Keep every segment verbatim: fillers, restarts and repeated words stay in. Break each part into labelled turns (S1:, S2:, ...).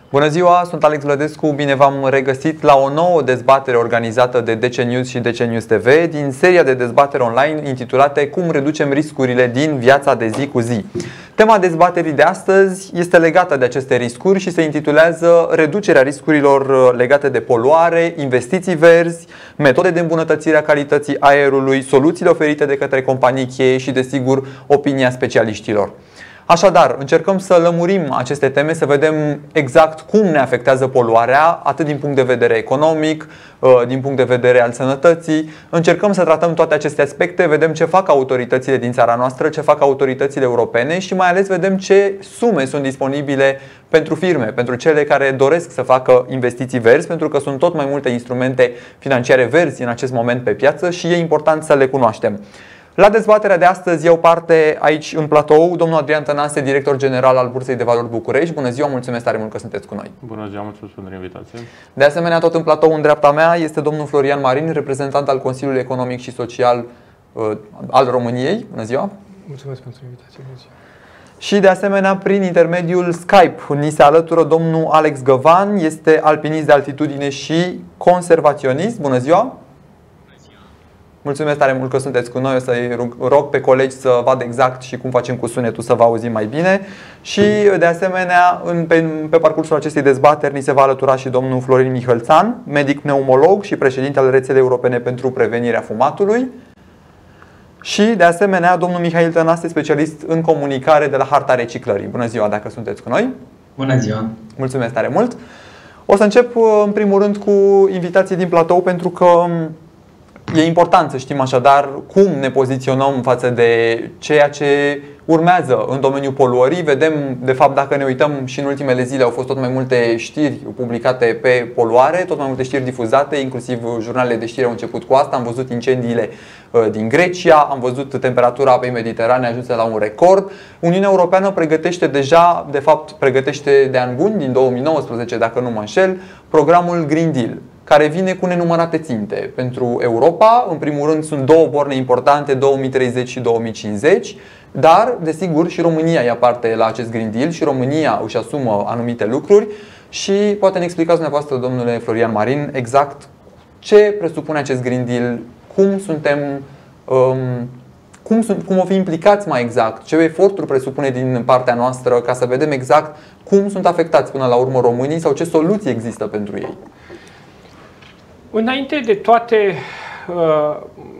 S1: Bună ziua, sunt Alex Vlădescu, bine v-am regăsit la o nouă dezbatere organizată de D C News și D C News T V din seria de dezbatere online intitulate Cum reducem riscurile din viața de zi cu zi. Tema dezbaterii de astăzi este legată de aceste riscuri și se intitulează Reducerea riscurilor legate de poluare, investiții verzi, metode de îmbunătățire a calității aerului, soluțiile oferite de către companii cheie și, desigur, opinia specialiștilor. Așadar, încercăm să lămurim aceste teme, să vedem exact cum ne afectează poluarea, atât din punct de vedere economic, din punct de vedere al sănătății. Încercăm să tratăm toate aceste aspecte, vedem ce fac autoritățile din țara noastră, ce fac autoritățile europene și mai ales vedem ce sume sunt disponibile pentru firme, pentru cele care doresc să facă investiții verzi, pentru că sunt tot mai multe instrumente financiare verzi în acest moment pe piață și e important să le cunoaștem. La dezbaterea de astăzi iau parte aici în platou domnul Adrian Tănase, director general al Bursei de Valori București. Bună ziua, mulțumesc tare mult că sunteți cu noi.
S2: Bună ziua, mulțumesc pentru invitație.
S1: De asemenea, tot în platou în dreapta mea este domnul Florian Marin, reprezentant al Consiliului Economic și Social uh, al României. Bună ziua.
S3: Mulțumesc pentru invitație. Bună ziua.
S1: Și de asemenea, prin intermediul Skype, ni se alătură domnul Alex Găvan, este alpinist de altitudine și conservaționist. Bună ziua. Mulțumesc tare mult că sunteți cu noi. O să-i rog pe colegi să vadă exact și cum facem cu sunetul să vă auzim mai bine. Și de asemenea, în, pe, pe parcursul acestei dezbateri ni se va alătura și domnul Florin Mihălțan, medic pneumolog și președinte al Rețelei Europene pentru Prevenirea Fumatului. Și de asemenea, domnul Mihail Tănase, specialist în comunicare de la Harta Reciclării. Bună ziua, dacă sunteți cu noi.
S4: Bună ziua.
S1: Mulțumesc tare mult. O să încep în primul rând cu invitații din platou, pentru că e important să știm așadar cum ne poziționăm față de ceea ce urmează în domeniul poluării. Vedem, de fapt, dacă ne uităm și în ultimele zile au fost tot mai multe știri publicate pe poluare, tot mai multe știri difuzate, inclusiv jurnalele de știri au început cu asta. Am văzut incendiile din Grecia, am văzut temperatura apei Mediterane ajunsă la un record. Uniunea Europeană pregătește deja, de fapt pregătește de ani buni, din două mii nouăsprezece dacă nu mă înșel, programul Green Deal, care vine cu nenumărate ținte pentru Europa. În primul rând sunt două borne importante, două mii treizeci și două mii cincizeci, dar desigur și România ia parte la acest Green Deal și România își asumă anumite lucruri. Și poate ne explicați dumneavoastră, domnule Florian Marin, exact ce presupune acest Green Deal, cum suntem, um, cum, sunt, cum o fi implicați mai exact, ce eforturi presupune din partea noastră, ca să vedem exact cum sunt afectați până la urmă românii sau ce soluții există pentru ei.
S3: Înainte de toate, uh,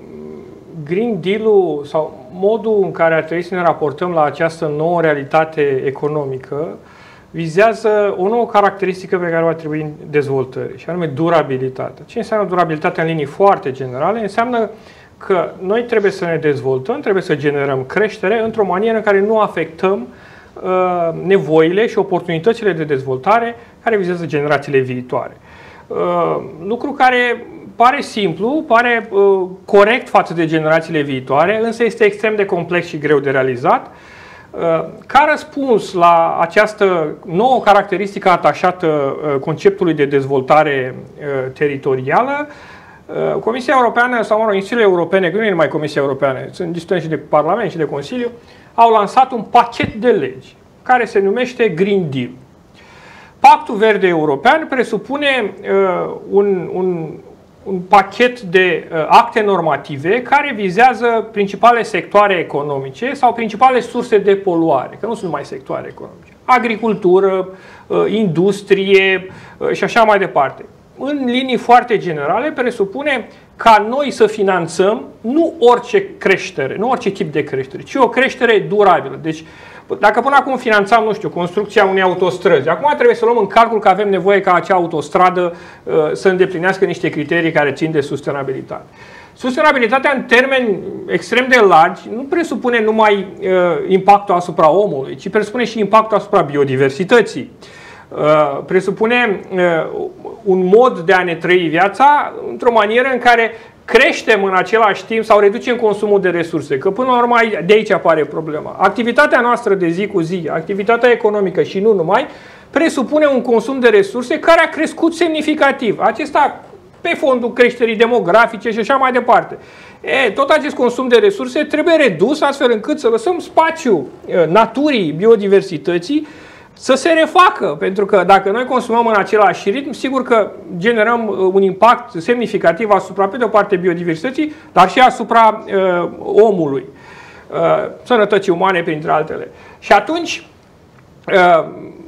S3: Green Deal-ul sau modul în care ar trebui să ne raportăm la această nouă realitate economică vizează o nouă caracteristică pe care o ar trebui dezvoltări, și anume durabilitatea. Ce înseamnă durabilitatea în linii foarte generale? Înseamnă că noi trebuie să ne dezvoltăm, trebuie să generăm creștere într-o manieră în care nu afectăm uh, nevoile și oportunitățile de dezvoltare care vizează generațiile viitoare. Uh, lucru care pare simplu, pare uh, corect față de generațiile viitoare, însă este extrem de complex și greu de realizat. Uh, ca răspuns la această nouă caracteristică atașată uh, conceptului de dezvoltare uh, teritorială, uh, Comisia Europeană sau mă rog, instituțiile europene, că nu e numai Comisia Europeană, sunt discutând și de Parlament și de Consiliu, au lansat un pachet de legi care se numește Green Deal. Pactul Verde European presupune uh, un, un, un pachet de uh, acte normative care vizează principale sectoare economice sau principale surse de poluare, că nu sunt numai sectoare economice. Agricultură, uh, industrie uh, și așa mai departe. În linii foarte generale presupune ca noi să finanțăm nu orice creștere, nu orice tip de creștere, ci o creștere durabilă. Deci, dacă până acum finanțam, nu știu, construcția unei autostrăzi, acum trebuie să luăm în calcul că avem nevoie ca acea autostradă uh, să îndeplinească niște criterii care țin de sustenabilitate. Sustenabilitatea în termeni extrem de largi nu presupune numai uh, impactul asupra omului, ci presupune și impactul asupra biodiversității. Uh, presupune uh, un mod de a ne trăi viața într-o manieră în care creștem în același timp sau reducem consumul de resurse, că până la urmă de aici apare problema. Activitatea noastră de zi cu zi, activitatea economică și nu numai, presupune un consum de resurse care a crescut semnificativ. Acesta pe fondul creșterii demografice și așa mai departe. E, tot acest consum de resurse trebuie redus astfel încât să lăsăm spațiu naturii, biodiversității, să se refacă, pentru că dacă noi consumăm în același ritm, sigur că generăm un impact semnificativ asupra, pe de o parte, biodiversității, dar și asupra uh, omului, uh, sănătății umane, printre altele. Și atunci, uh,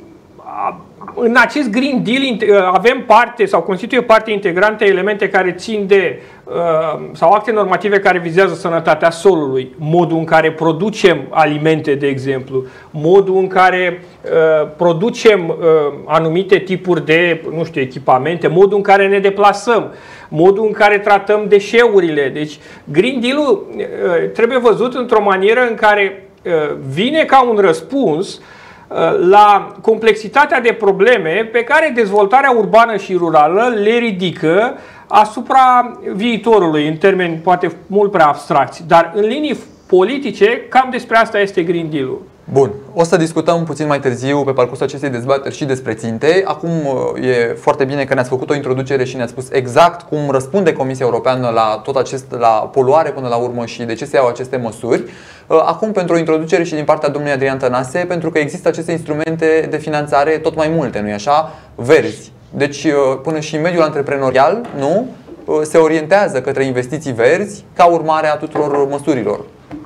S3: în acest Green Deal avem parte sau constituie parte integrantă elemente care țin de sau acte normative care vizează sănătatea solului, modul în care producem alimente, de exemplu, modul în care producem anumite tipuri de, nu știu, echipamente, modul în care ne deplasăm, modul în care tratăm deșeurile. Deci Green Deal-ul trebuie văzut într-o manieră în care vine ca un răspuns la complexitatea de probleme pe care dezvoltarea urbană și rurală le ridică asupra viitorului, în termeni poate mult prea abstracți, dar în linii politice cam despre asta este Green Deal-ul.
S1: Bun, o să discutăm puțin mai târziu pe parcursul acestei dezbateri și despre ținte. Acum e foarte bine că ne-ați făcut o introducere și ne-ați spus exact cum răspunde Comisia Europeană la tot acest, la poluare până la urmă și de ce se iau aceste măsuri. Acum pentru o introducere și din partea domnului Adrian Tănase, pentru că există aceste instrumente de finanțare tot mai multe, nu-i așa? Verzi. Deci până și în mediul antreprenorial, nu? Se orientează către investiții verzi ca urmare a tuturor măsurilor.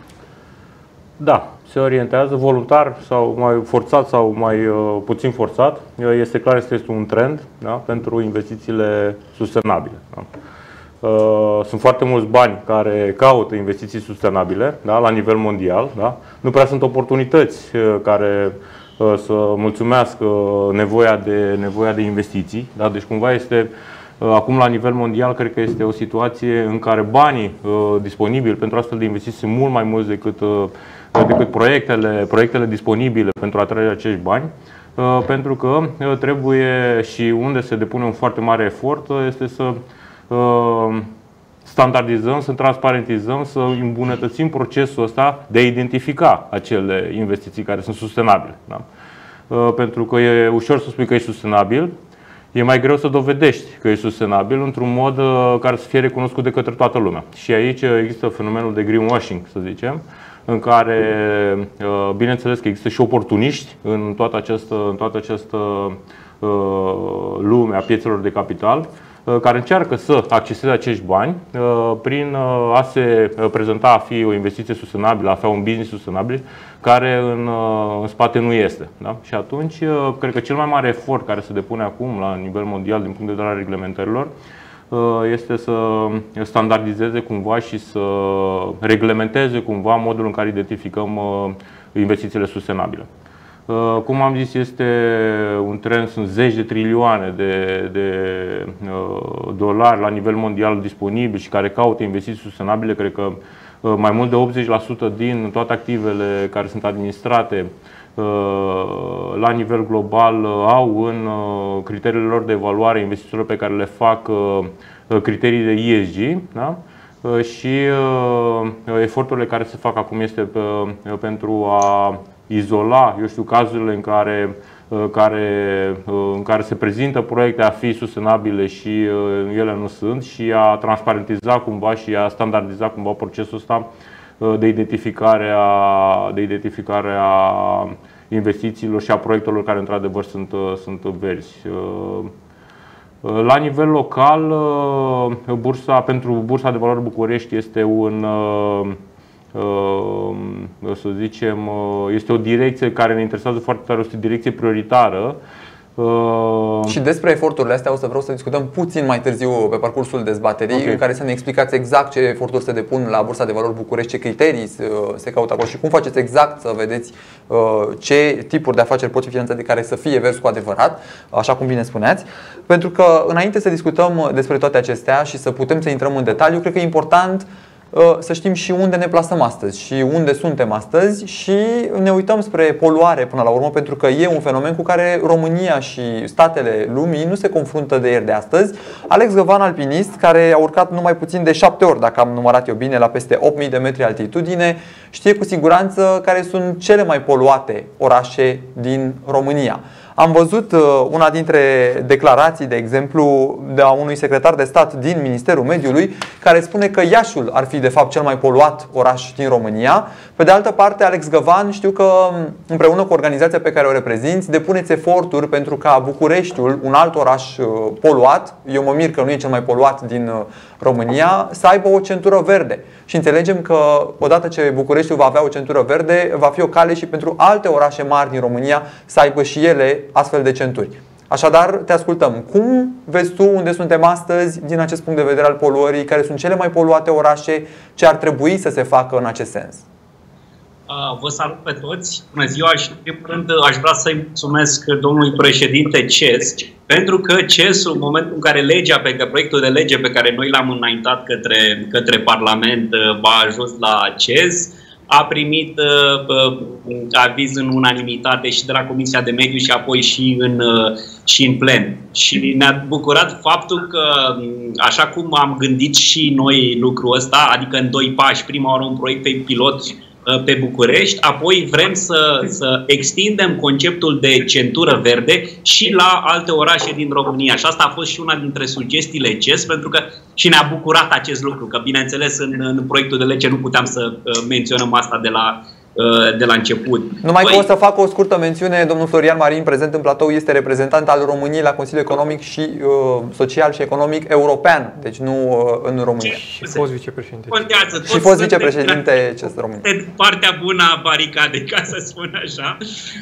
S2: Da, se orientează voluntar sau mai forțat sau mai uh, puțin forțat. Este clar că este un trend, da, pentru investițiile sustenabile. Da. Uh, sunt foarte mulți bani care caută investiții sustenabile, da, la nivel mondial. Da. Nu prea sunt oportunități uh, care uh, să mulțumească nevoia de, nevoia de investiții. Da. Deci cumva este uh, acum la nivel mondial, cred că este o situație în care banii uh, disponibili pentru astfel de investiții sunt mult mai mulți decât uh, decât proiectele, proiectele disponibile pentru a atrage acești bani, pentru că trebuie și unde se depune un foarte mare efort este să standardizăm, să transparentizăm, să îmbunătățim procesul ăsta de a identifica acele investiții care sunt sustenabile. Da? Pentru că e ușor să spui că e sustenabil, e mai greu să dovedești că e sustenabil într-un mod care să fie recunoscut de către toată lumea. Și aici există fenomenul de greenwashing, să zicem, în care, bineînțeles că există și oportuniști în toată această, în toată această lume a piețelor de capital, care încearcă să acceseze acești bani prin a se prezenta a fi o investiție sustenabilă, a fi un business sustenabil, care în, în spate nu este. Da? Și atunci, cred că cel mai mare efort care se depune acum la nivel mondial din punct de vedere al reglementărilor este să standardizeze cumva și să reglementeze cumva modul în care identificăm investițiile sustenabile. Cum am zis, este un trend, sunt zeci de trilioane de, de dolari la nivel mondial disponibil și care caută investiții sustenabile. Cred că mai mult de optzeci la sută din toate activele care sunt administrate la nivel global au în criteriile lor de evaluare a investițiilor pe care le fac criterii de E S G, da? Și eforturile care se fac acum este pentru a izola, eu știu, cazurile în care, care, în care se prezintă proiecte a fi sustenabile și ele nu sunt și a transparentiza cumva și a standardiza cumva procesul ăsta de identificare a, de identificare a investițiilor și a proiectelor care într-adevăr sunt, sunt verzi. La nivel local, bursa, pentru Bursa de Valori București este un, să zicem, este o direcție care ne interesează foarte tare, este o direcție prioritară.
S1: Și despre eforturile astea o să vreau să discutăm puțin mai târziu pe parcursul dezbaterii, okay, în care să ne explicați exact ce eforturi se depun la Bursa de Valori București, ce criterii se caută acolo și cum faceți exact să vedeți ce tipuri de afaceri pot fi finanțate care să fie verzi cu adevărat, așa cum bine spuneați. Pentru că înainte să discutăm despre toate acestea și să putem să intrăm în detaliu, cred că e important să știm și unde ne plasăm astăzi și unde suntem astăzi și ne uităm spre poluare până la urmă, pentru că e un fenomen cu care România și statele lumii nu se confruntă de ieri de astăzi. Alex Găvan, alpinist, care a urcat numai puțin de șapte ori, dacă am numărat eu bine, la peste opt mii de metri altitudine, știe cu siguranță care sunt cele mai poluate orașe din România. Am văzut una dintre declarații, de exemplu, de a unui secretar de stat din Ministerul Mediului, care spune că Iașiul ar fi de fapt cel mai poluat oraș din România. Pe de altă parte, Alex Găvan, știu că împreună cu organizația pe care o reprezinți, depuneți eforturi pentru ca Bucureștiul, un alt oraș poluat, eu mă mir că nu e cel mai poluat din România, să aibă o centură verde. Și înțelegem că odată ce Bucureștiul va avea o centură verde, va fi o cale și pentru alte orașe mari din România să aibă și ele astfel de centuri. Așadar, te ascultăm. Cum vezi tu unde suntem astăzi din acest punct de vedere al poluării? Care sunt cele mai poluate orașe? Ce ar trebui să se facă în acest sens?
S4: Vă salut pe toți. Bună ziua și în primul rând aș vrea să-i mulțumesc domnului președinte C E S, pentru că C E S-ul, în momentul în care legea, pe care, proiectul de lege pe care noi l-am înaintat către, către Parlament a ajuns la C E S, a primit uh, aviz în unanimitate și de la Comisia de Mediu și apoi și în, uh, și în plen. Și ne-a bucurat faptul că, așa cum am gândit și noi lucrul ăsta, adică în doi pași, prima oară un proiect pe pilot pe București, apoi vrem să, să extindem conceptul de centură verde și la alte orașe din România. Și asta a fost și una dintre sugestiile C E S, pentru că și ne-a bucurat acest lucru, că bineînțeles în, în proiectul de lege nu puteam să menționăm asta de la, de la început.
S1: Numai că o să fac o scurtă mențiune, domnul Florian Marin, prezent în platou, este reprezentant al României la Consiliul Economic și uh, Social și Economic European, deci nu uh, în România.
S3: Și fost vicepreședinte.
S4: Contează,
S1: și fost vicepreședinte C E S România.
S4: De partea bună a baricadei, ca să spun așa.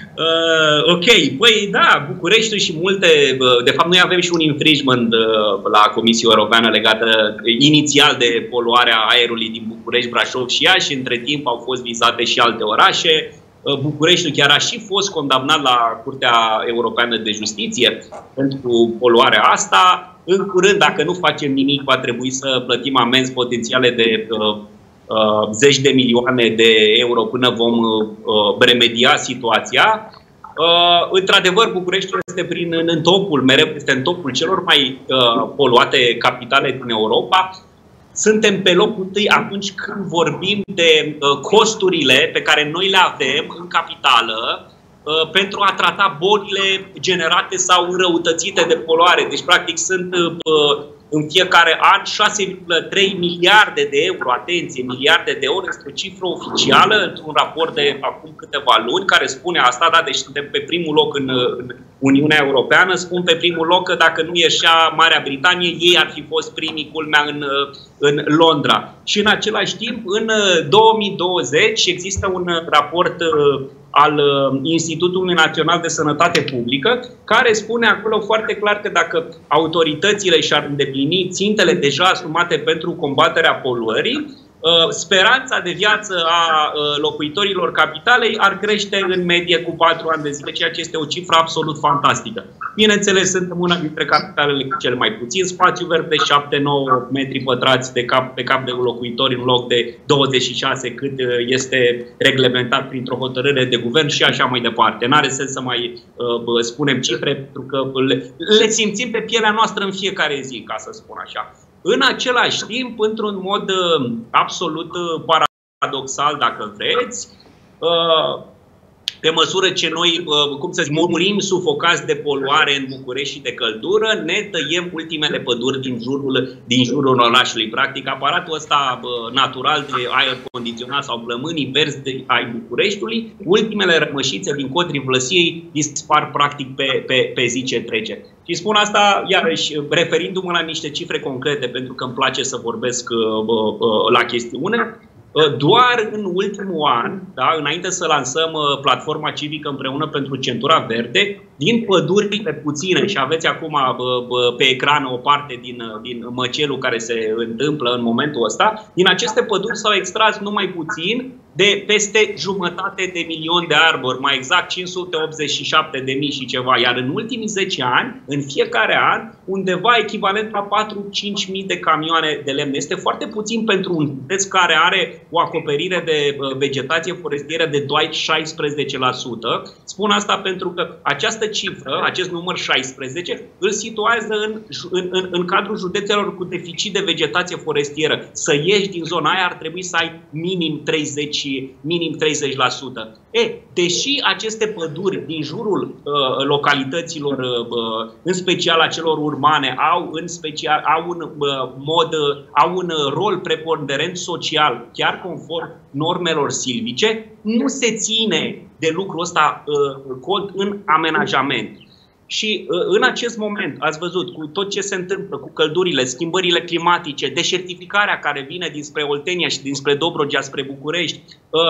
S4: Uh, ok, păi da, Bucureștiul și multe, uh, de fapt noi avem și un infringement uh, la Comisia Europeană legată uh, inițial de poluarea aerului din București, Brașov și Iași, și între timp au fost vizate și alte orașe. Bucureștiul chiar a și fost condamnat la Curtea Europeană de Justiție pentru poluarea asta. În curând, dacă nu facem nimic, va trebui să plătim amenzi potențiale de uh, uh, zeci de milioane de euro până vom uh, remedia situația. Uh, Într-adevăr, Bucureștiul este prin, în topul, mereu este în topul celor mai uh, poluate capitale din Europa. Suntem pe locul întâi atunci când vorbim de uh, costurile pe care noi le avem în capitală uh, pentru a trata bolile generate sau înrăutățite de poluare. Deci, practic, sunt uh, în fiecare an șase virgulă trei miliarde de euro, atenție, miliarde de euro, este o cifră oficială într-un raport de acum câteva luni care spune asta, da, deci suntem pe primul loc în, în Uniunea Europeană, spun pe primul loc că dacă nu ieșea Marea Britanie, ei ar fi fost primii, culmea, în, în Londra. Și în același timp, în două mii douăzeci există un raport al Institutului Național de Sănătate Publică, care spune acolo foarte clar că dacă autoritățile și-ar îndeplini țintele deja asumate pentru combaterea poluării, speranța de viață a locuitorilor capitalei ar crește în medie cu patru ani de zile, ceea ce este o cifră absolut fantastică. Bineînțeles, suntem una dintre capitalele cu cel mai puțin spațiu verde, șapte nouă metri pătrați de cap, pe cap de locuitori în loc de douăzeci și șase cât este reglementat printr-o hotărâre de guvern și așa mai departe. N-are sens să mai uh, spunem cifre, pentru că le, le simțim pe pielea noastră în fiecare zi, ca să spun așa. În același timp, într-un mod uh, absolut uh, paradoxal, dacă vreți, uh, pe măsură ce noi, uh, cum să zic, murim sufocați de poluare în București și de căldură, ne tăiem ultimele păduri din jurul, din jurul orașului. Practic, aparatul ăsta uh, natural de aer condiționat sau plămânii verzi de, ai Bucureștiului, ultimele rămășițe din codrii Vlăsiei dispar practic pe, pe, pe zi ce trece. Și spun asta, iarăși, referindu-mă la niște cifre concrete, pentru că îmi place să vorbesc uh, uh, la chestiune. Doar în ultimul an, da, înainte să lansăm uh, platforma civică împreună pentru centura verde, din pădurile puține, și aveți acum uh, uh, pe ecran o parte din, uh, din măcelul care se întâmplă în momentul ăsta, din aceste păduri s-au extras numai puțin de peste jumătate de milion de arbori, mai exact cinci sute optzeci și șapte de mii și ceva, iar în ultimii zece ani, în fiecare an, undeva echivalent la patru-cinci mii de camioane de lemn. Este foarte puțin pentru un județ care are o acoperire de vegetație forestieră de doar șaisprezece la sută. Spun asta pentru că această cifră, acest număr șaisprezece, îl situează în, în, în, în cadrul județelor cu deficit de vegetație forestieră. Să ieși din zona aia ar trebui să ai minim treizeci și minim treizeci la sută. E, deși aceste păduri din jurul uh, localităților, uh, în special a celor urbane, au, în special, au un uh, mod, uh, au un rol preponderent social, chiar conform normelor silvice, nu se ține de lucrul ăsta uh, cont în amenajament. Și în acest moment, ați văzut, cu tot ce se întâmplă, cu căldurile, schimbările climatice, deșertificarea care vine dinspre Oltenia și dinspre Dobrogea spre București,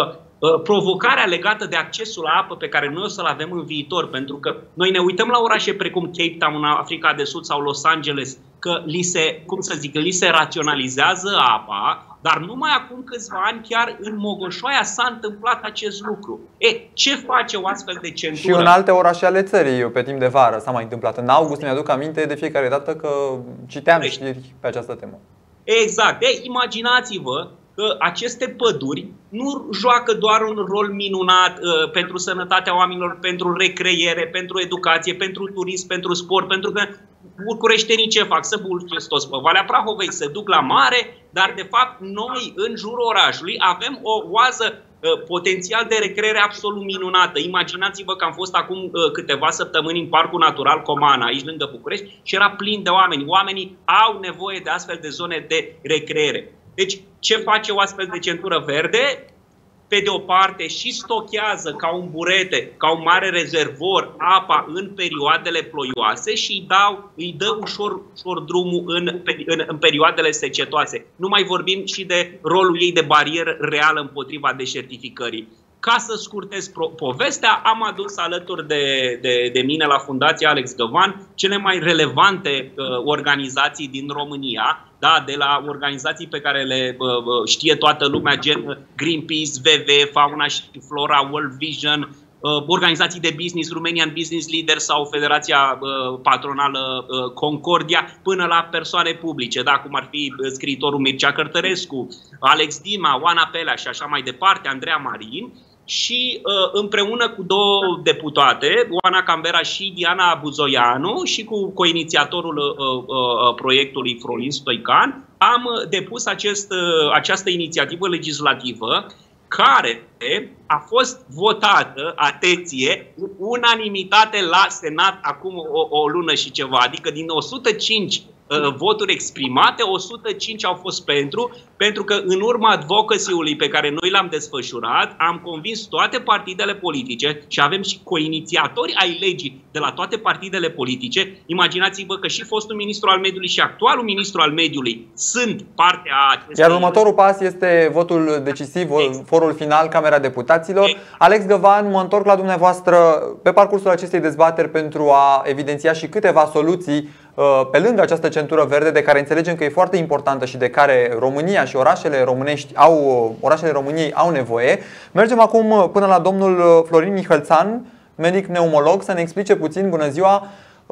S4: provocarea legată de accesul la apă pe care noi o să-l avem în viitor, pentru că noi ne uităm la orașe precum Cape Town în Africa de Sud sau Los Angeles, că li se, cum să zic, li se raționalizează apa, dar numai acum câțiva ani, chiar în Mogoșoaia s-a întâmplat acest lucru. E, ce face o astfel de centură?
S1: Și în alte orașe ale țării, pe timp de vară, s-a mai întâmplat. În august mi-aduc aminte de fiecare dată că citeam știri pe această temă.
S4: Exact. E, imaginați-vă că aceste păduri nu joacă doar un rol minunat uh, pentru sănătatea oamenilor, pentru recreere, pentru educație, pentru turism, pentru sport, pentru că bucureștenii ce fac? Să bulgesc toți pe Valea Prahovei, se duc la mare, dar de fapt noi în jurul orașului avem o oază uh, potențial de recreere absolut minunată. Imaginați-vă că am fost acum uh, câteva săptămâni în Parcul Natural Comana, aici lângă București, și era plin de oameni. Oamenii au nevoie de astfel de zone de recreere. Deci, ce face o astfel de centură verde? Pe de o parte și stochează ca un burete, ca un mare rezervor apa în perioadele ploioase și îi, dau, îi dă ușor, ușor drumul în, în, în perioadele secetoase. Nu mai vorbim și de rolul ei de barieră reală împotriva deșertificării. Ca să scurtez povestea, am adus alături de, de, de mine la Fundația Alex Găvan cele mai relevante uh, organizații din România, da, de la organizații pe care le uh, știe toată lumea, gen Greenpeace, W W F, Fauna și Flora, World Vision, uh, organizații de business, Romanian Business Leaders sau Federația uh, Patronală uh, Concordia, până la persoane publice, da, cum ar fi scriitorul Mircea Cărtărescu, Alex Dima, Oana Pelea și așa mai departe, Andreea Marin. Și uh, împreună cu două deputate, Oana Cambera și Diana Buzoianu, și cu coinițiatorul uh, uh, proiectului Frolin Stoican, am depus acest, uh, această inițiativă legislativă care a fost votată, atenție, în unanimitate la Senat acum o, o lună și ceva, adică din o sută cinci uh, voturi exprimate, o sută cinci au fost pentru, pentru că în urma advocacy-ului pe care noi l-am desfășurat, am convins toate partidele politice și avem și coinițiatori ai legii de la toate partidele politice. Imaginați-vă că și fostul ministru al mediului și actualul ministru al mediului sunt parte a acestei...
S1: Iar următorul pas este votul decisiv, exact. Forul final, Camera Deputaților. Exact. Alex Găvan, mă întorc la dumneavoastră pe parcursul acestei dezbateri pentru a evidenția și câteva soluții pe lângă această centură verde, de care înțelegem că e foarte importantă și de care România și orașele românești au, orașele României au nevoie. Mergem acum până la domnul Florin Mihălțan, medic pneumolog, să ne explice puțin, bună ziua,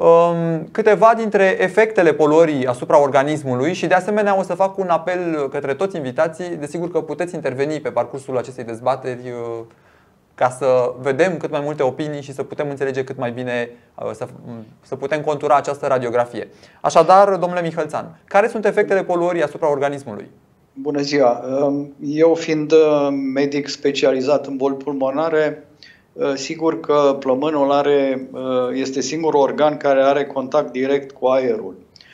S1: câteva dintre efectele poluării asupra organismului și de asemenea o să fac un apel către toți invitații. Desigur că puteți interveni pe parcursul acestei dezbateri ca să vedem cât mai multe opinii și să putem înțelege cât mai bine, să, să putem contura această radiografie. Așadar, domnule Mihălțan, care sunt efectele poluării asupra organismului?
S5: Bună ziua! Eu, fiind medic specializat în boli pulmonare, sigur că plămânul are, este singurul organ care are contact direct cu aerul.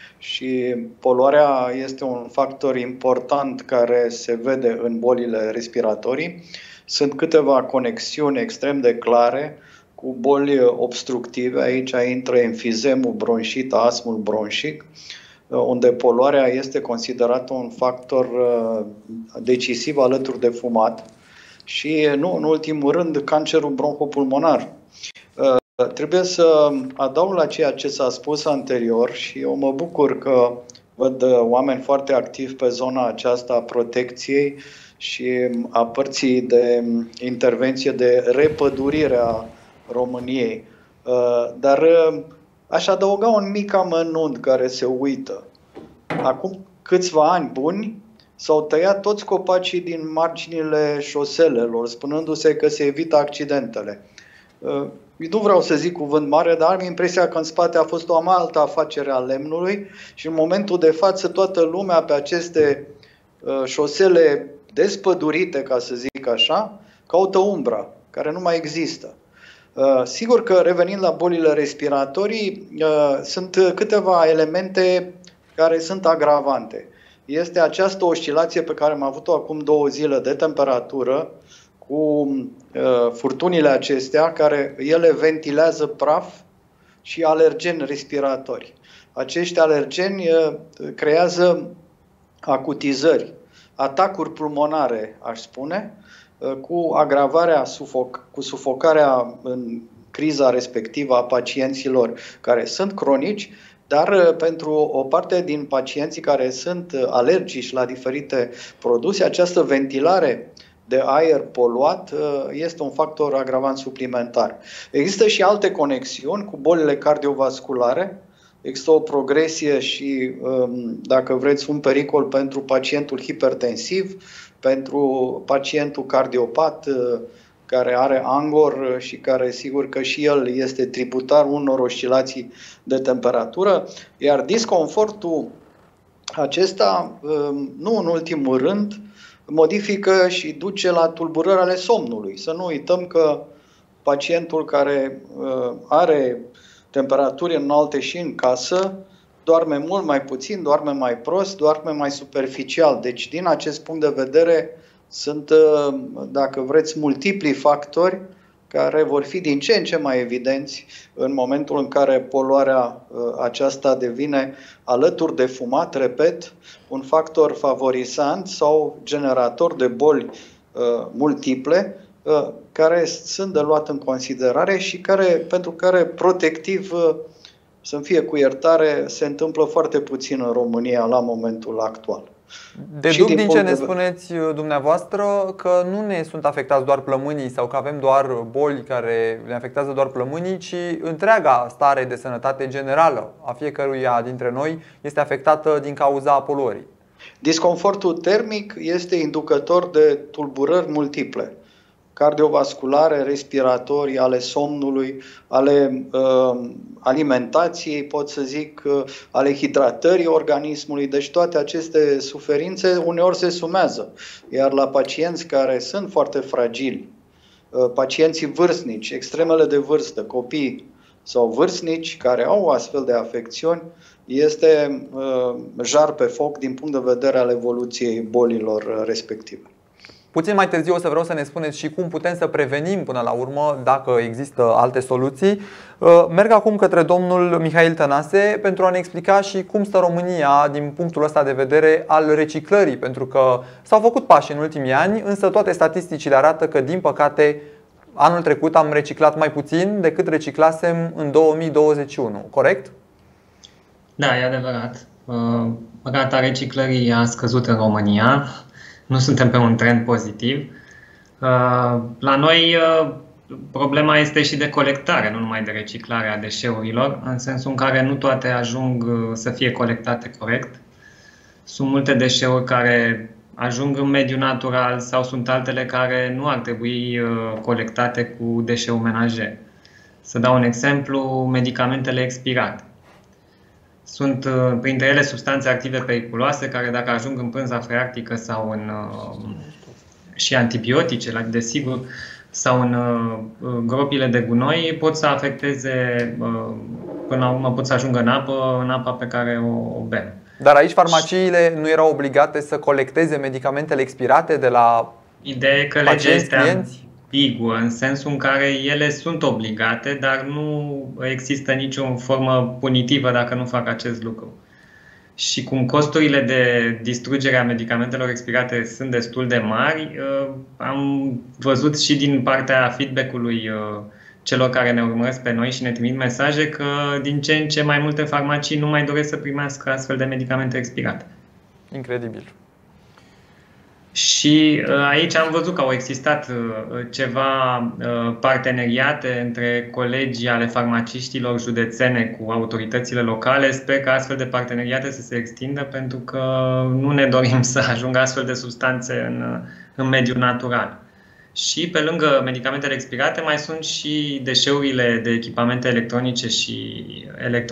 S5: Și poluarea este un factor important care se vede în bolile respiratorii. Sunt câteva conexiuni extrem de clare cu boli obstructive. Aici intră enfizemul bronșit, astmul bronșic, unde poluarea este considerată un factor decisiv alături de fumat. Și, nu în ultimul rând, cancerul bronhopulmonar. Trebuie să adaug la ceea ce s-a spus anterior și eu mă bucur că văd oameni foarte activi pe zona aceasta a protecției și a părții de intervenție de repădurire a României. Dar aș adăuga un mic amănunt care se uită. Acum câțiva ani buni s-au tăiat toți copacii din marginile șoselelor, spunându-se că se evită accidentele. Nu vreau să zic cuvânt mare, dar am impresia că în spate a fost o altă afacere a lemnului și în momentul de față toată lumea pe aceste șosele despădurite, ca să zic așa, caută umbra, care nu mai există. Sigur că, revenind la bolile respiratorii, sunt câteva elemente care sunt agravante. Este această oscilație pe care am avut-o acum două zile de temperatură, cu furtunile acestea, care ele ventilează praf și alergeni respiratori. Acești alergeni creează acutizări, atacuri pulmonare, aș spune, cu agravarea, sufoc, cu sufocarea în criza respectivă a pacienților care sunt cronici, dar pentru o parte din pacienții care sunt alergici la diferite produse, această ventilare de aer poluat este un factor agravant suplimentar. Există și alte conexiuni cu bolile cardiovasculare. Există o progresie și, dacă vreți, un pericol pentru pacientul hipertensiv, pentru pacientul cardiopat care are angor și care, sigur că și el este tributar unor oscilații de temperatură, iar disconfortul acesta, nu în ultimul rând, modifică și duce la tulburări ale somnului. Să nu uităm că pacientul care are temperaturi înalte și în casă doarme mult mai puțin, doarme mai prost, doarme mai superficial. Deci, din acest punct de vedere, sunt, dacă vreți, multipli factori care vor fi din ce în ce mai evidenți în momentul în care poluarea aceasta devine, alături de fumat, repet, un factor favorizant sau generator de boli multiple, care sunt de luat în considerare și care, pentru care protectiv, să-mi fie cu iertare, se întâmplă foarte puțin în România la momentul actual.
S1: Deduc din, din ce ne spuneți dumneavoastră că nu ne sunt afectați doar plămânii sau că avem doar boli care ne afectează doar plămânii, ci întreaga stare de sănătate generală a fiecăruia dintre noi este afectată din cauza poluării.
S5: Disconfortul termic este inducător de tulburări multiple, cardiovasculare, respiratorii, ale somnului, ale uh, alimentației, pot să zic, uh, ale hidratării organismului. Deci toate aceste suferințe uneori se sumează. Iar la pacienți care sunt foarte fragili, uh, pacienții vârstnici, extremele de vârstă, copii sau vârstnici care au astfel de afecțiuni, este uh, jar pe foc din punct de vedere al evoluției bolilor respective.
S1: Puțin mai târziu o să vreau să ne spuneți și cum putem să prevenim până la urmă, dacă există alte soluții. Merg acum către domnul Mihail Tănase pentru a ne explica și cum stă România din punctul ăsta de vedere al reciclării, pentru că s-au făcut pași în ultimii ani, însă toate statisticile arată că, din păcate, anul trecut am reciclat mai puțin decât reciclasem în două mii douăzeci și unu, corect?
S6: Da, e adevărat. Rata reciclării a scăzut în România. Nu suntem pe un trend pozitiv. La noi problema este și de colectare, nu numai de reciclare a deșeurilor, în sensul în care nu toate ajung să fie colectate corect. Sunt multe deșeuri care ajung în mediul natural sau sunt altele care nu ar trebui colectate cu deșeuri menajer. Să dau un exemplu, medicamentele expirate. Sunt printre ele substanțe active periculoase care, dacă ajung în pânza freatică sau în și antibiotice, desigur, sau în gropile de gunoi, pot să afecteze, până la urmă pot să ajungă în apă, în apa pe care o bem.
S1: Dar aici farmaciile nu erau obligate să colecteze medicamentele expirate de la
S6: Ideea e că legea este ambiguă, în sensul în care ele sunt obligate, dar nu există nicio formă punitivă dacă nu fac acest lucru. Și cum costurile de distrugere a medicamentelor expirate sunt destul de mari, am văzut și din partea feedback-ului celor care ne urmăresc pe noi și ne trimit mesaje că din ce în ce mai multe farmacii nu mai doresc să primească astfel de medicamente expirate.
S1: Incredibil.
S6: Și aici am văzut că au existat ceva parteneriate între colegii ale farmaciștilor județene cu autoritățile locale. Sper că astfel de parteneriate să se extindă, pentru că nu ne dorim să ajungă astfel de substanțe în, în mediul natural. Și pe lângă medicamentele expirate mai sunt și deșeurile de echipamente electronice și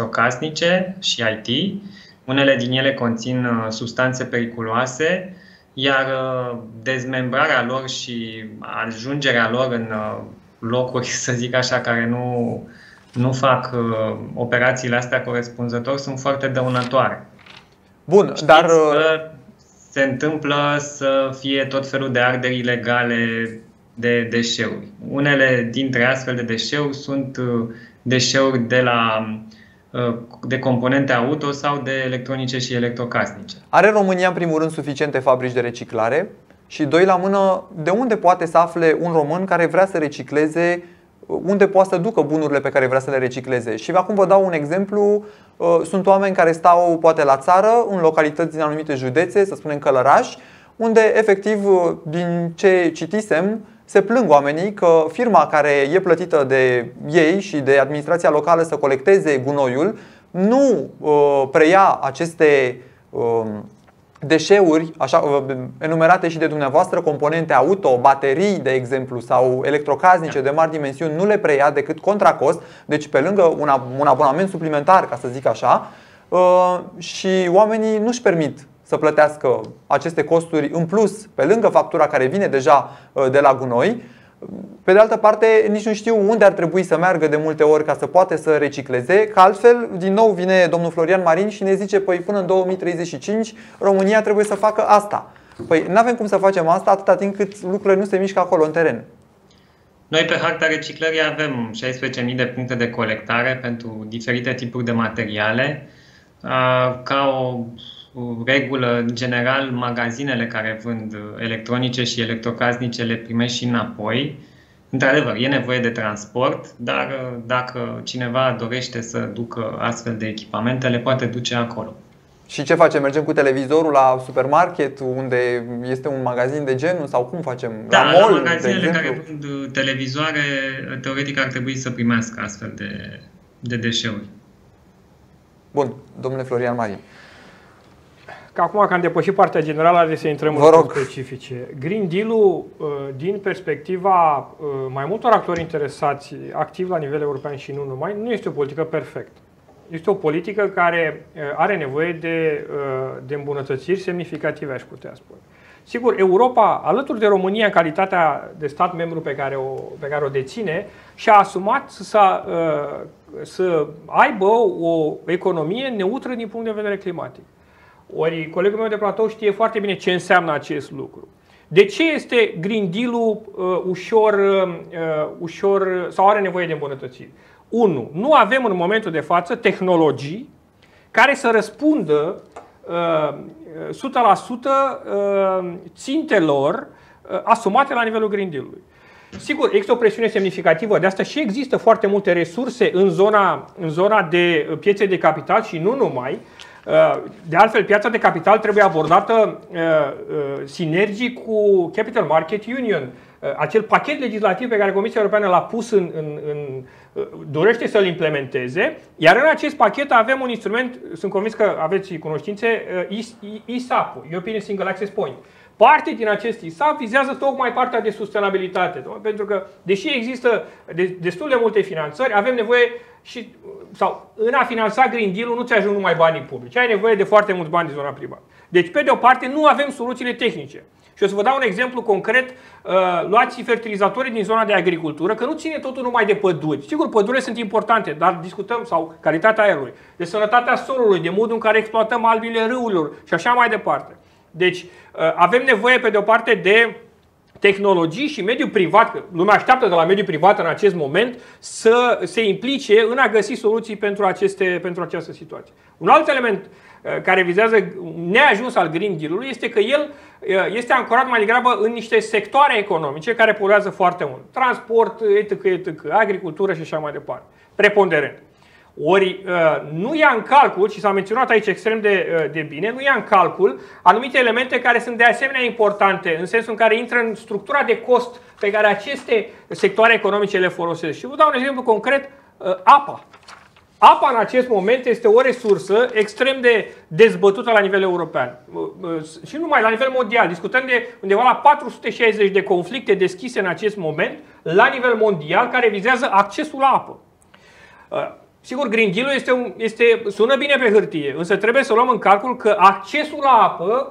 S6: electrocasnice și I T. Unele din ele conțin substanțe periculoase iar dezmembrarea lor și ajungerea lor în locuri, să zic așa, care nu, nu fac operațiile astea corespunzător, sunt foarte dăunătoare.
S1: Bun,
S6: Știți
S1: dar...
S6: că se întâmplă să fie tot felul de arderi ilegale de deșeuri. Unele dintre astfel de deșeuri sunt deșeuri de la de componente auto sau de electronice și electrocasnice.
S1: Are România, în primul rând, suficiente fabrici de reciclare? Și doi la mână, de unde poate să afle un român care vrea să recicleze, unde poate să ducă bunurile pe care vrea să le recicleze? Și acum vă dau un exemplu. Sunt oameni care stau poate la țară, în localități din anumite județe, să spunem Călăraș, unde efectiv, din ce citisem, se plâng oamenii că firma care e plătită de ei și de administrația locală să colecteze gunoiul nu uh, preia aceste uh, deșeuri, așa, uh, enumerate și de dumneavoastră, componente auto, baterii, de exemplu, sau electrocasnice de mari dimensiuni, nu le preia decât contra cost, deci pe lângă un, un abonament suplimentar, ca să zic așa, uh, și oamenii nu-și permit să plătească aceste costuri în plus, pe lângă factura care vine deja de la gunoi. Pe de altă parte, nici nu știu unde ar trebui să meargă de multe ori ca să poate să recicleze, că altfel, din nou vine domnul Florian Marin și ne zice, păi până în două mii treizeci și cinci România trebuie să facă asta. Păi nu avem cum să facem asta atâta timp cât lucrurile nu se mișcă acolo în teren.
S6: Noi pe harta reciclării avem șaisprezece mii de puncte de colectare pentru diferite tipuri de materiale. Ca o regulă, în general, magazinele care vând electronice și electrocasnice le primești și înapoi. Într-adevăr, e nevoie de transport, dar dacă cineva dorește să ducă astfel de echipamente, le poate duce acolo.
S1: Și ce facem? Mergem cu televizorul la supermarket, unde este un magazin de genul, sau cum facem?
S6: Da,
S1: la mall,
S6: la magazinele care vând televizoare, teoretic ar trebui să primească astfel de, de deșeuri.
S1: Bun, domnule Florian Marin.
S3: Că acum că am depășit partea generală, are să intrăm în lucruri specifice. Green Deal-ul, din perspectiva mai multor actori interesați, activi la nivel european și nu numai, nu este o politică perfectă. Este o politică care are nevoie de, de îmbunătățiri semnificative, aș putea spune. Sigur, Europa, alături de România, în calitatea de stat membru pe care o, pe care o deține, și-a asumat să, să aibă o economie neutră din punct de vedere climatic. Ori colegul meu de platou știe foarte bine ce înseamnă acest lucru. De ce este Green Deal-ul uh, ușor, uh, ușor sau are nevoie de îmbunătățiri? unu. Nu avem în momentul de față tehnologii care să răspundă uh, o sută la sută uh, țintelor uh, asumate la nivelul Green Deal-ului. Sigur, există o presiune semnificativă de asta și există foarte multe resurse în zona, în zona de piețe de capital și nu numai. De altfel, piața de capital trebuie abordată uh, uh, sinergic cu Capital Market Union. Uh, acel pachet legislativ pe care Comisia Europeană l-a pus în, în, în uh, dorește să-l implementeze, iar în acest pachet avem un instrument, sunt convins că aveți cunoștințe, uh, I S A P, European Single Access Point. Parte din acest I S A P vizează tocmai partea de sustenabilitate, pentru că, deși există destul de multe finanțări, avem nevoie și, sau în a finanța Green Deal-ul nu ți ajung numai banii publici, ai nevoie de foarte mulți bani din zona privată. Deci, pe de o parte, nu avem soluțiile tehnice. Și o să vă dau un exemplu concret, luați fertilizatorii din zona de agricultură, că nu ține totul numai de păduri. Sigur, pădurile sunt importante, dar discutăm, sau calitatea aerului, de sănătatea solului, de modul în care exploatăm albile râurilor și așa mai departe. Deci, avem nevoie, pe de o parte, de tehnologii și mediul privat, că lumea așteaptă de la mediul privat în acest moment să se implice în a găsi soluții pentru, aceste, pentru această situație. Un alt element care vizează neajuns al Green Deal-ului este că el este ancorat mai degrabă în niște sectoare economice care poluează foarte mult. Transport, etc, etc, agricultură și așa mai departe. Preponderent. Ori nu ia în calcul, și s-a menționat aici extrem de, de bine, nu ia în calcul anumite elemente care sunt de asemenea importante, în sensul în care intră în structura de cost pe care aceste sectoare economice le folosesc. Și vă dau un exemplu concret, apa. Apa în acest moment este o resursă extrem de dezbătută la nivel european și nu numai la nivel mondial. Discutăm de undeva la patru sute șaizeci de conflicte deschise în acest moment la nivel mondial care vizează accesul la apă. Sigur, Green Deal-ul este, un, este, sună bine pe hârtie, însă trebuie să luăm în calcul că accesul la apă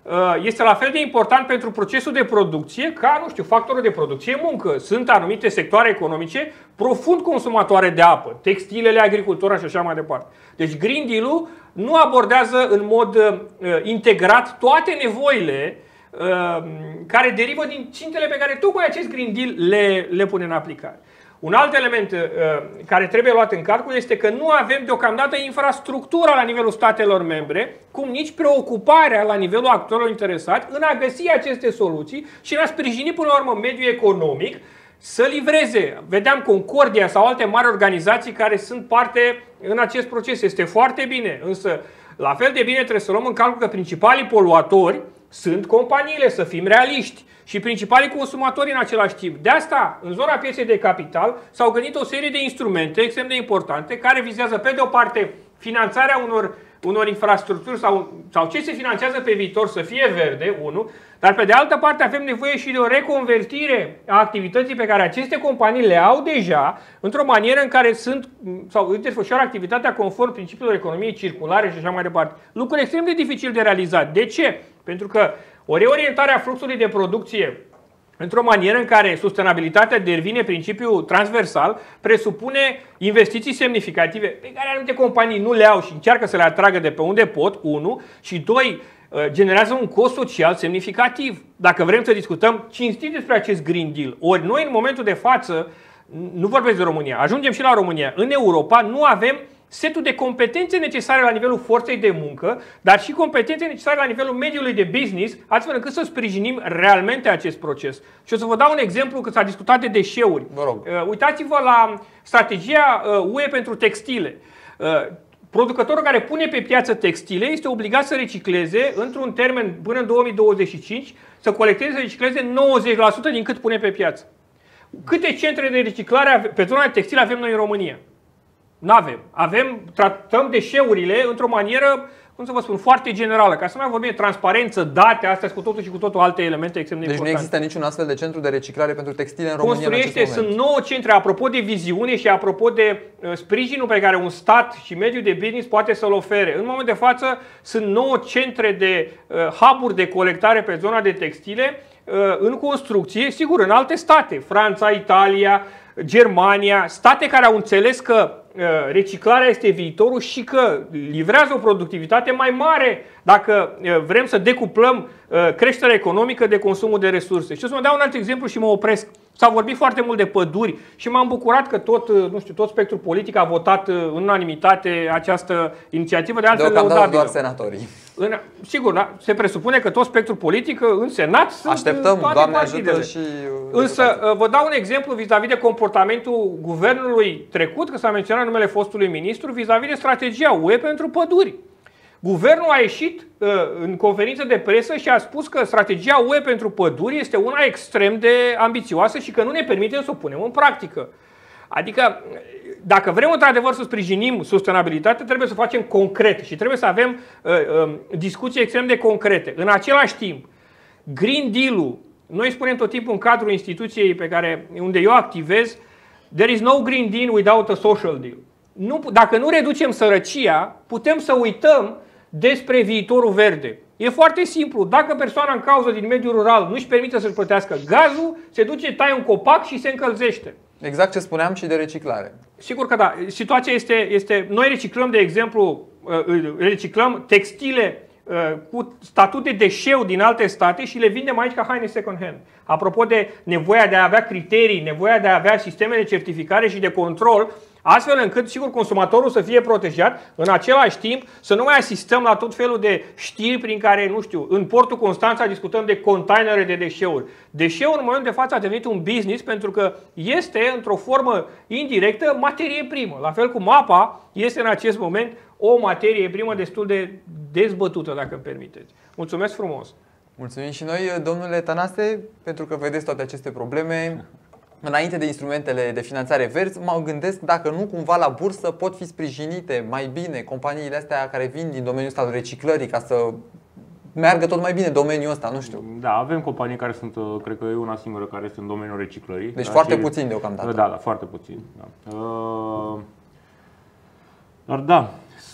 S3: este la fel de important pentru procesul de producție ca, nu știu, factorul de producție muncă. Sunt anumite sectoare economice profund consumatoare de apă, textilele, agricultura și așa mai departe. Deci Green Deal-ul nu abordează în mod uh, integrat toate nevoile uh, care derivă din țintele pe care tocmai acest Green Deal le, le pune în aplicare. Un alt element uh, care trebuie luat în calcul este că nu avem deocamdată infrastructura la nivelul statelor membre, cum nici preocuparea la nivelul actorilor interesați în a găsi aceste soluții și în a sprijini până la urmă mediul economic să livreze. Vedeam Concordia sau alte mari organizații care sunt parte în acest proces. Este foarte bine, însă la fel de bine trebuie să luăm în calcul că principalii poluatori sunt companiile, să fim realiști, și principalii consumatori în același timp. De asta, în zona pieței de capital, s-au gândit o serie de instrumente extrem de importante care vizează, pe de o parte, finanțarea unor, unor infrastructuri sau, sau ce se finanțează pe viitor să fie verde, unu, dar pe de altă parte avem nevoie și de o reconvertire a activității pe care aceste companii le au deja într-o manieră în care sunt sau desfășoară activitatea conform principiilor economiei circulare și așa mai departe. Lucruri extrem de dificil de realizat. De ce? Pentru că o reorientare a fluxului de producție într-o manieră în care sustenabilitatea devine principiul transversal presupune investiții semnificative pe care anumite companii nu le au și încearcă să le atragă de pe unde pot, unu, și doi, generează un cost social semnificativ. Dacă vrem să discutăm cinstit despre acest Green Deal, ori noi în momentul de față, nu vorbesc de România, ajungem și la România, în Europa nu avem setul de competențe necesare la nivelul forței de muncă, dar și competențe necesare la nivelul mediului de business, astfel încât să sprijinim realmente acest proces. Și o să vă dau un exemplu că s-a discutat de deșeuri.
S1: Vă rog.
S3: Uh, uitați-vă la strategia uh, U E pentru textile. Uh, producătorul care pune pe piață textile este obligat să recicleze într-un termen până în două mii douăzeci și cinci, să colecteze, să recicleze nouăzeci la sută din cât pune pe piață. Câte centre de reciclare pe zona de textile avem noi în România? Nu avem. Avem, tratăm deșeurile într-o manieră, cum să vă spun, foarte generală. Ca să nu mai vorbim de transparență, date, astea cu totul și cu totul alte elemente extrem de
S1: deci
S3: importante.
S1: Deci nu există niciun astfel de centru de reciclare pentru textile în România.
S3: Construiește, sunt nouă centre, apropo de viziune și apropo de uh, sprijinul pe care un stat și mediul de business poate să-l ofere. În moment de față sunt nouă centre de uh, hub-uri de colectare pe zona de textile uh, în construcție, sigur, în alte state, Franța, Italia, Germania, state care au înțeles că reciclarea este viitorul și că livrează o productivitate mai mare dacă vrem să decuplăm creșterea economică de consumul de resurse. Și o să mă dau un alt exemplu și mă opresc. S-a vorbit foarte mult de păduri și m-am bucurat că tot, nu știu, tot spectrul politic a votat în unanimitate această inițiativă, de altfel
S1: deocamdată doar senatorii.
S3: În, sigur, da, se presupune că tot spectrul politic în Senat sunt
S1: Așteptăm,
S3: toate
S1: Doamne
S3: partidele.
S1: ajută și...
S3: Însă vă dau un exemplu vis-a-vis de comportamentul guvernului trecut, că s-a menționat numele fostului ministru, vis-a-vis de strategia U E pentru păduri. Guvernul a ieșit uh, în conferință de presă și a spus că strategia U E pentru păduri este una extrem de ambițioasă și că nu ne permitem să o punem în practică. Adică, dacă vrem într-adevăr să sprijinim sustenabilitatea, trebuie să o facem concret și trebuie să avem uh, uh, discuții extrem de concrete. În același timp, Green Deal-ul, noi spunem tot timpul în cadrul instituției pe care, unde eu activez, there is no Green Deal without a social deal. Nu, dacă nu reducem sărăcia, putem să uităm despre viitorul verde. E foarte simplu. Dacă persoana în cauză din mediul rural nu își permite să-și plătească gazul, se duce, taie un copac și se încălzește.
S1: Exact ce spuneam și de reciclare.
S3: Sigur că da. Situația este, este noi reciclăm, de exemplu, reciclăm textile cu statut de deșeu din alte state și le vindem aici ca haine second hand. Apropo de nevoia de a avea criterii, nevoia de a avea sisteme de certificare și de control, astfel încât, sigur, consumatorul să fie protejat, în același timp să nu mai asistăm la tot felul de știri prin care, nu știu, în portul Constanța discutăm de containere de deșeuri. Deșeul, în momentul de față, a devenit un business pentru că este, într-o formă indirectă, materie primă. La fel cum apa este în acest moment o materie primă destul de dezbătută, dacă îmi permiteți. Mulțumesc frumos!
S1: Mulțumim și noi, domnule Tănase, pentru că vedeți toate aceste probleme. Înainte de instrumentele de finanțare verzi, mă gândesc dacă nu cumva la bursă pot fi sprijinite mai bine companiile astea care vin din domeniul ăsta al reciclării ca să meargă tot mai bine domeniul ăsta, nu știu.
S2: Da, avem companii care sunt, cred că e una singură care este în domeniul reciclării.
S1: Deci foarte puțin deocamdată.
S2: Da, da, foarte puțin. Da. Dar da,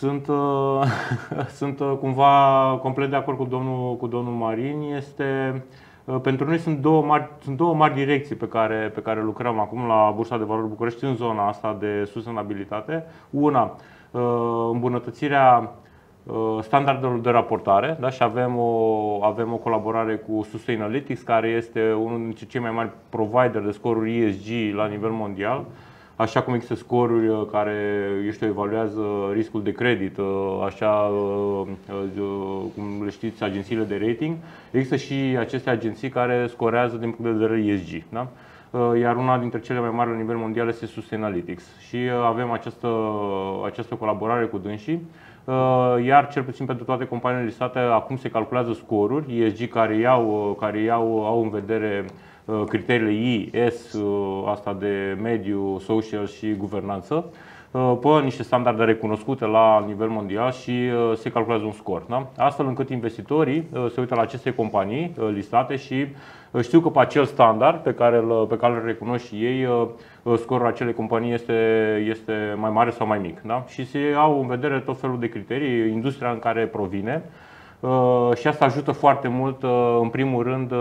S2: Sunt, sunt cumva complet de acord cu domnul, cu domnul Marin. Este, pentru noi sunt două, mari, sunt două mari direcții pe care, pe care lucrăm acum la Bursa de Valori București în zona asta de sustenabilitate. Una, îmbunătățirea standardelor de raportare, da? Și avem o, avem o colaborare cu Sustainalytics, care este unul dintre cei mai mari provider de scoruri E S G la nivel mondial. Așa cum există scoruri care, eu știu, evaluează riscul de credit, așa cum le știți, agențiile de rating, există și aceste agenții care scorează din punct de vedere E S G. Da? Iar una dintre cele mai mari la nivel mondial este Sustainalytics. Și avem această, această colaborare cu dânsii. Iar cel puțin pentru toate companiile listate, acum se calculează scoruri E S G care iau, care iau, au în vedere criteriile I, S, asta de mediu, social și guvernanță, pe niște standarde recunoscute la nivel mondial și se calculează un scor. Da? Astfel încât investitorii se uită la aceste companii listate și știu că pe acel standard pe care îl, pe care îl recunosc și ei, scorul acelei companii este, este mai mare sau mai mic. Da? Și se au în vedere tot felul de criterii, industria în care provine și asta ajută foarte mult, în primul rând,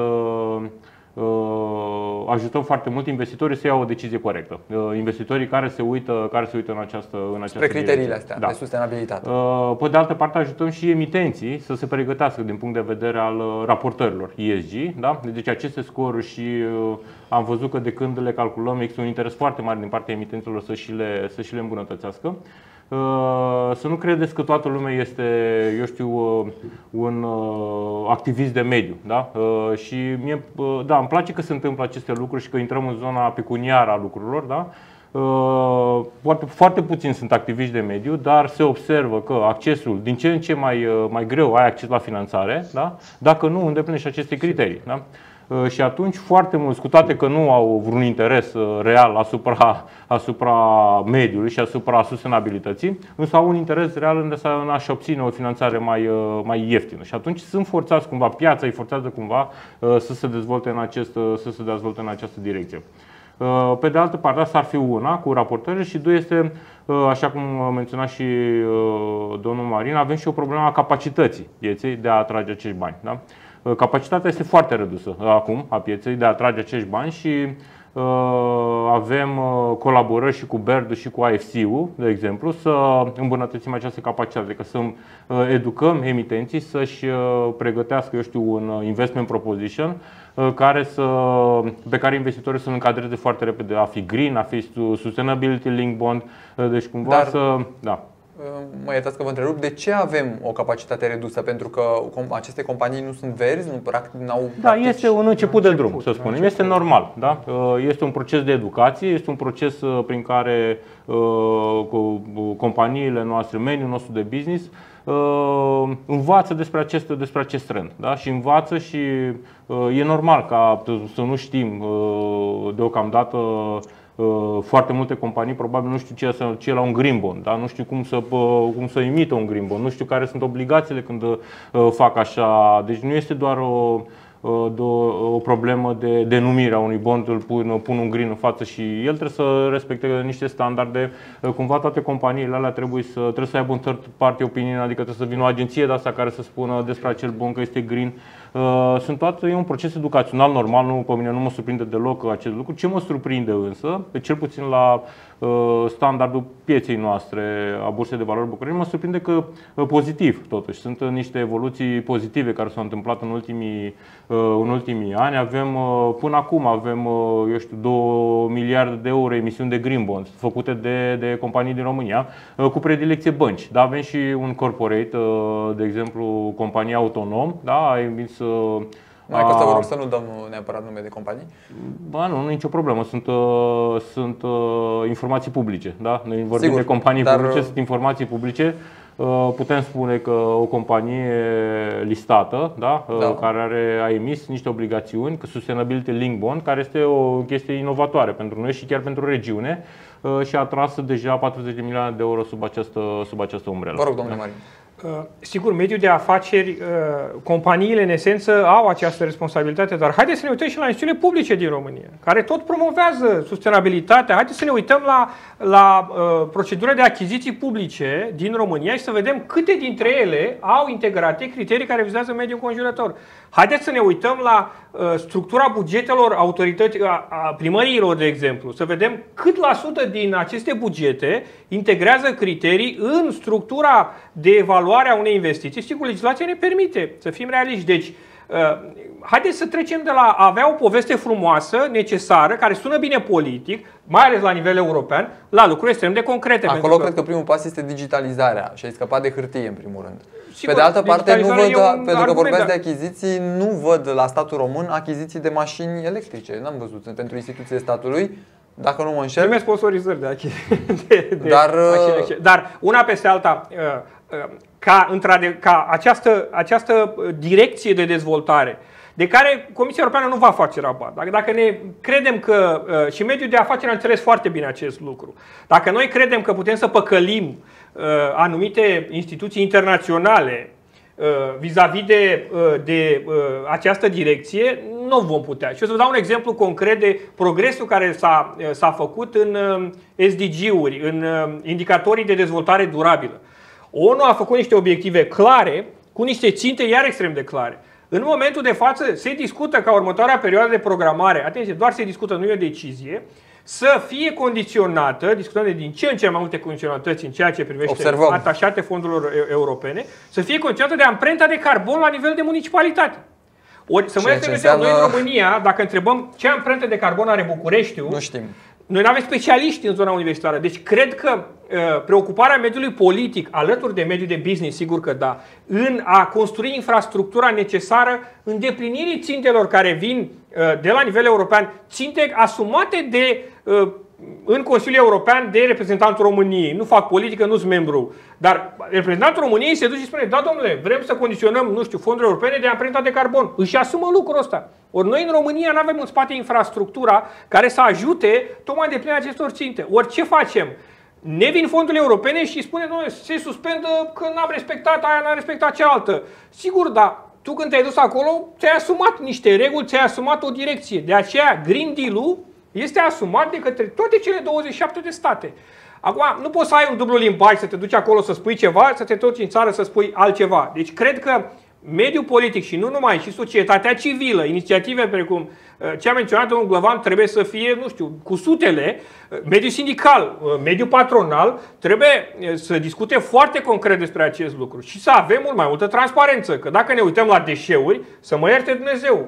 S2: ajutăm foarte mult investitorii să iau o decizie corectă. Investitorii care se uită, care se uită în această, în această
S1: spre criteriile
S2: direcție.
S1: astea, da, de sustenabilitate.
S2: Pe de altă parte, ajutăm și emitenții să se pregătească din punct de vedere al raportărilor E S G. Da? Deci aceste scoruri și am văzut că de când le calculăm există un interes foarte mare din partea emitenților să și le, să și le îmbunătățească. Să nu credeți că toată lumea este, eu știu, un activist de mediu, da? Și mie, da, îmi place că se întâmplă aceste lucruri și că intrăm în zona pecuniară a lucrurilor, da? Foarte, foarte puțini sunt activiști de mediu, dar se observă că accesul din ce în ce mai, mai greu ai acces la finanțare, da? Dacă nu îndeplinești aceste criterii, da? Și atunci foarte mulți, cu toate că nu au vreun interes real asupra, asupra mediului și asupra sustenabilității, însă au un interes real în a-și obține o finanțare mai, mai ieftină. Și atunci sunt forțați cumva, piața îi forțează cumva să se dezvolte în, acest, să se dezvolte în această direcție. Pe de altă parte, asta ar fi una cu raportările și doi este, așa cum menționa și domnul Marin, avem și o problemă a capacității pieței de a atrage acești bani. Da? Capacitatea este foarte redusă acum a pieței de a atrage acești bani și uh, avem uh, colaborări și cu Berdu și cu A F C-ul, de exemplu, să îmbunătățim această capacitate, că să uh, educăm emitenții să-și uh, pregătească, eu știu, un investment proposition uh, care să, pe care investitorii să-l încadreze foarte repede, a fi green, a fi sustainability link bond, uh, deci cumva Dar... să... Da.
S1: Mă iertați că vă întrerup, de ce avem o capacitate redusă? Pentru că aceste companii nu sunt verzi, nu practic n-au
S2: Da, este un început de drum, să spunem. Este normal, da? Este un proces de educație, este un proces prin care companiile noastre, mediul nostru de business învață despre acest, despre acest trend, da? Și învață și e normal ca să nu știm deocamdată. Foarte multe companii probabil nu știu ce, ce e la un green bond, da? Nu știu cum să, cum să emită un green bond, nu știu care sunt obligațiile când fac așa. Deci nu este doar o, o problemă de denumire a unui bond, îl pun, pun un green în față și el trebuie să respecte niște standarde. Cumva toate companiile alea trebuie să, trebuie să aibă un third party opinion, adică trebuie să vină o agenție de asta care să spună despre acel bond că este green. Sunt toate, e un proces educațional normal, nu, pe mine nu mă surprinde deloc acest lucru. Ce mă surprinde însă, cel puțin la standardul pieței noastre a Bursei de Valori București, mă surprinde că pozitiv totuși. Sunt niște evoluții pozitive care s-au întâmplat în ultimii, în ultimii ani. Avem, până acum avem, eu știu, două miliarde de euro emisiuni de green bonds făcute de, de companii din România, cu predilecție bănci. Da, avem și un corporate, de exemplu, compania Autonom, da, a emis.
S1: Mai Costa, vă rog să nu dăm neapărat nume de companii.
S2: Ba nu, nu e nicio problemă, sunt, sunt informații publice, da? Noi vorbim
S1: Sigur,
S2: de companii
S1: dar...
S2: publice, sunt informații publice. Putem spune că o companie listată, da? Da. Care are, a emis niște obligațiuni, că Sustainability Link Bond, care este o chestie inovatoare pentru noi și chiar pentru regiune, și a atras deja patruzeci de milioane de euro sub această, sub această umbrelă.
S1: Vă rog, domnule Marin.
S3: Sigur, mediul de afaceri, companiile în esență au această responsabilitate, dar haideți să ne uităm și la instituțiile publice din România, care tot promovează sustenabilitatea. Haideți să ne uităm la, la uh, procedura de achiziții publice din România și să vedem câte dintre ele au integrate criterii care vizează mediul înconjurător. Haideți să ne uităm la uh, structura bugetelor autorității, a, a primăriilor, de exemplu, să vedem cât la sută din aceste bugete integrează criterii în structura de evaluare a unei investiții. Sigur, legislația ne permite să fim realiști. Deci, uh, haideți să trecem de la a avea o poveste frumoasă, necesară, care sună bine politic, mai ales la nivel european, la lucruri extrem de concrete.
S1: Acolo
S3: că...
S1: cred că primul pas este digitalizarea și ai scăpat de hârtie, în primul rând.
S3: Sigur,
S1: pe de altă parte, nu văd, pentru că vorbeați
S3: dar...
S1: de achiziții, nu văd la statul român achiziții de mașini electrice. N-am văzut pentru instituțiile statului, dacă nu mă înșel.
S3: Primesc sponsorizări de achiziții. De, de
S1: dar,
S3: mașini. Dar una peste alta, ca, ca această, această direcție de dezvoltare, de care Comisia Europeană nu va face rabat. Dacă, dacă ne credem că, și mediul de afaceri a înțeles foarte bine acest lucru, dacă noi credem că putem să păcălim anumite instituții internaționale vis-a-vis de, de această direcție, nu vom putea. Și o să vă dau un exemplu concret de progresul care s-a făcut în S D G-uri, în indicatorii de dezvoltare durabilă. ONU a făcut niște obiective clare, cu niște ținte iar extrem de clare. În momentul de față se discută ca următoarea perioadă de programare, atenție, doar se discută, nu e o decizie, să fie condiționată, discutăm de din ce în ce mai multe condiționalități în ceea ce privește
S1: Observăm.
S3: atașate fondurilor europene, să fie condiționată de amprenta de carbon la nivel de municipalitate. Ori să mă înseamnă... noi în România, dacă întrebăm ce amprentă de carbon are Bucureștiul,
S1: nu știm.
S3: Noi nu avem specialiști în zona universitară. Deci cred că uh, preocuparea mediului politic, alături de mediul de business, sigur că da, în a construi infrastructura necesară îndeplinirii țintelor care vin uh, de la nivel european, ținte asumate de, uh, în Consiliul European de reprezentantul României. Nu fac politică, nu sunt membru. Dar reprezentantul României se duce și spune, da domnule, vrem să condiționăm, nu știu, fonduri europene de amprenta de carbon. Își asumă lucrul ăsta. Ori noi în România nu avem în spate infrastructura care să ajute tocmai de plin acestor ținte. Ori ce facem? Ne vin fondurile europene și spune, doamne, se suspendă că n-am respectat aia, n-am respectat cealaltă. Sigur, dar tu când te-ai dus acolo, ți-ai asumat niște reguli, ți-ai asumat o direcție. De aceea Green Deal-ul este asumat de către toate cele douăzeci și șapte de state. Acum, nu poți să ai un dublu limbaj, să te duci acolo să spui ceva, să te duci în țară să spui altceva. Deci cred că mediul politic și nu numai, și societatea civilă, inițiative precum ce a menționat domnul Glăvan, trebuie să fie, nu știu, cu sutele, mediul sindical, mediul patronal, trebuie să discute foarte concret despre acest lucru și să avem mult mai multă transparență. Că dacă ne uităm la deșeuri, să mă ierte Dumnezeu,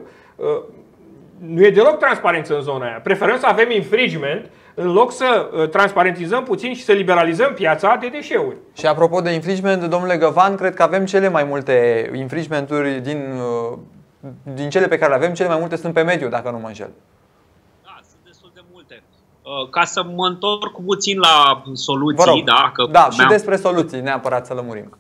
S3: nu e deloc transparență în zona aia. Preferăm să avem infringement în loc să transparentizăm puțin și să liberalizăm piața de deșeuri.
S1: Și apropo de infringement, domnule Găvan, cred că avem cele mai multe infringementuri din, din cele pe care le avem, cele mai multe sunt pe mediu, dacă nu mă înșel.
S4: Da, sunt destul de multe. Ca să mă întorc puțin la soluții, da, că
S1: da, și despre soluții, neapărat să lămurim.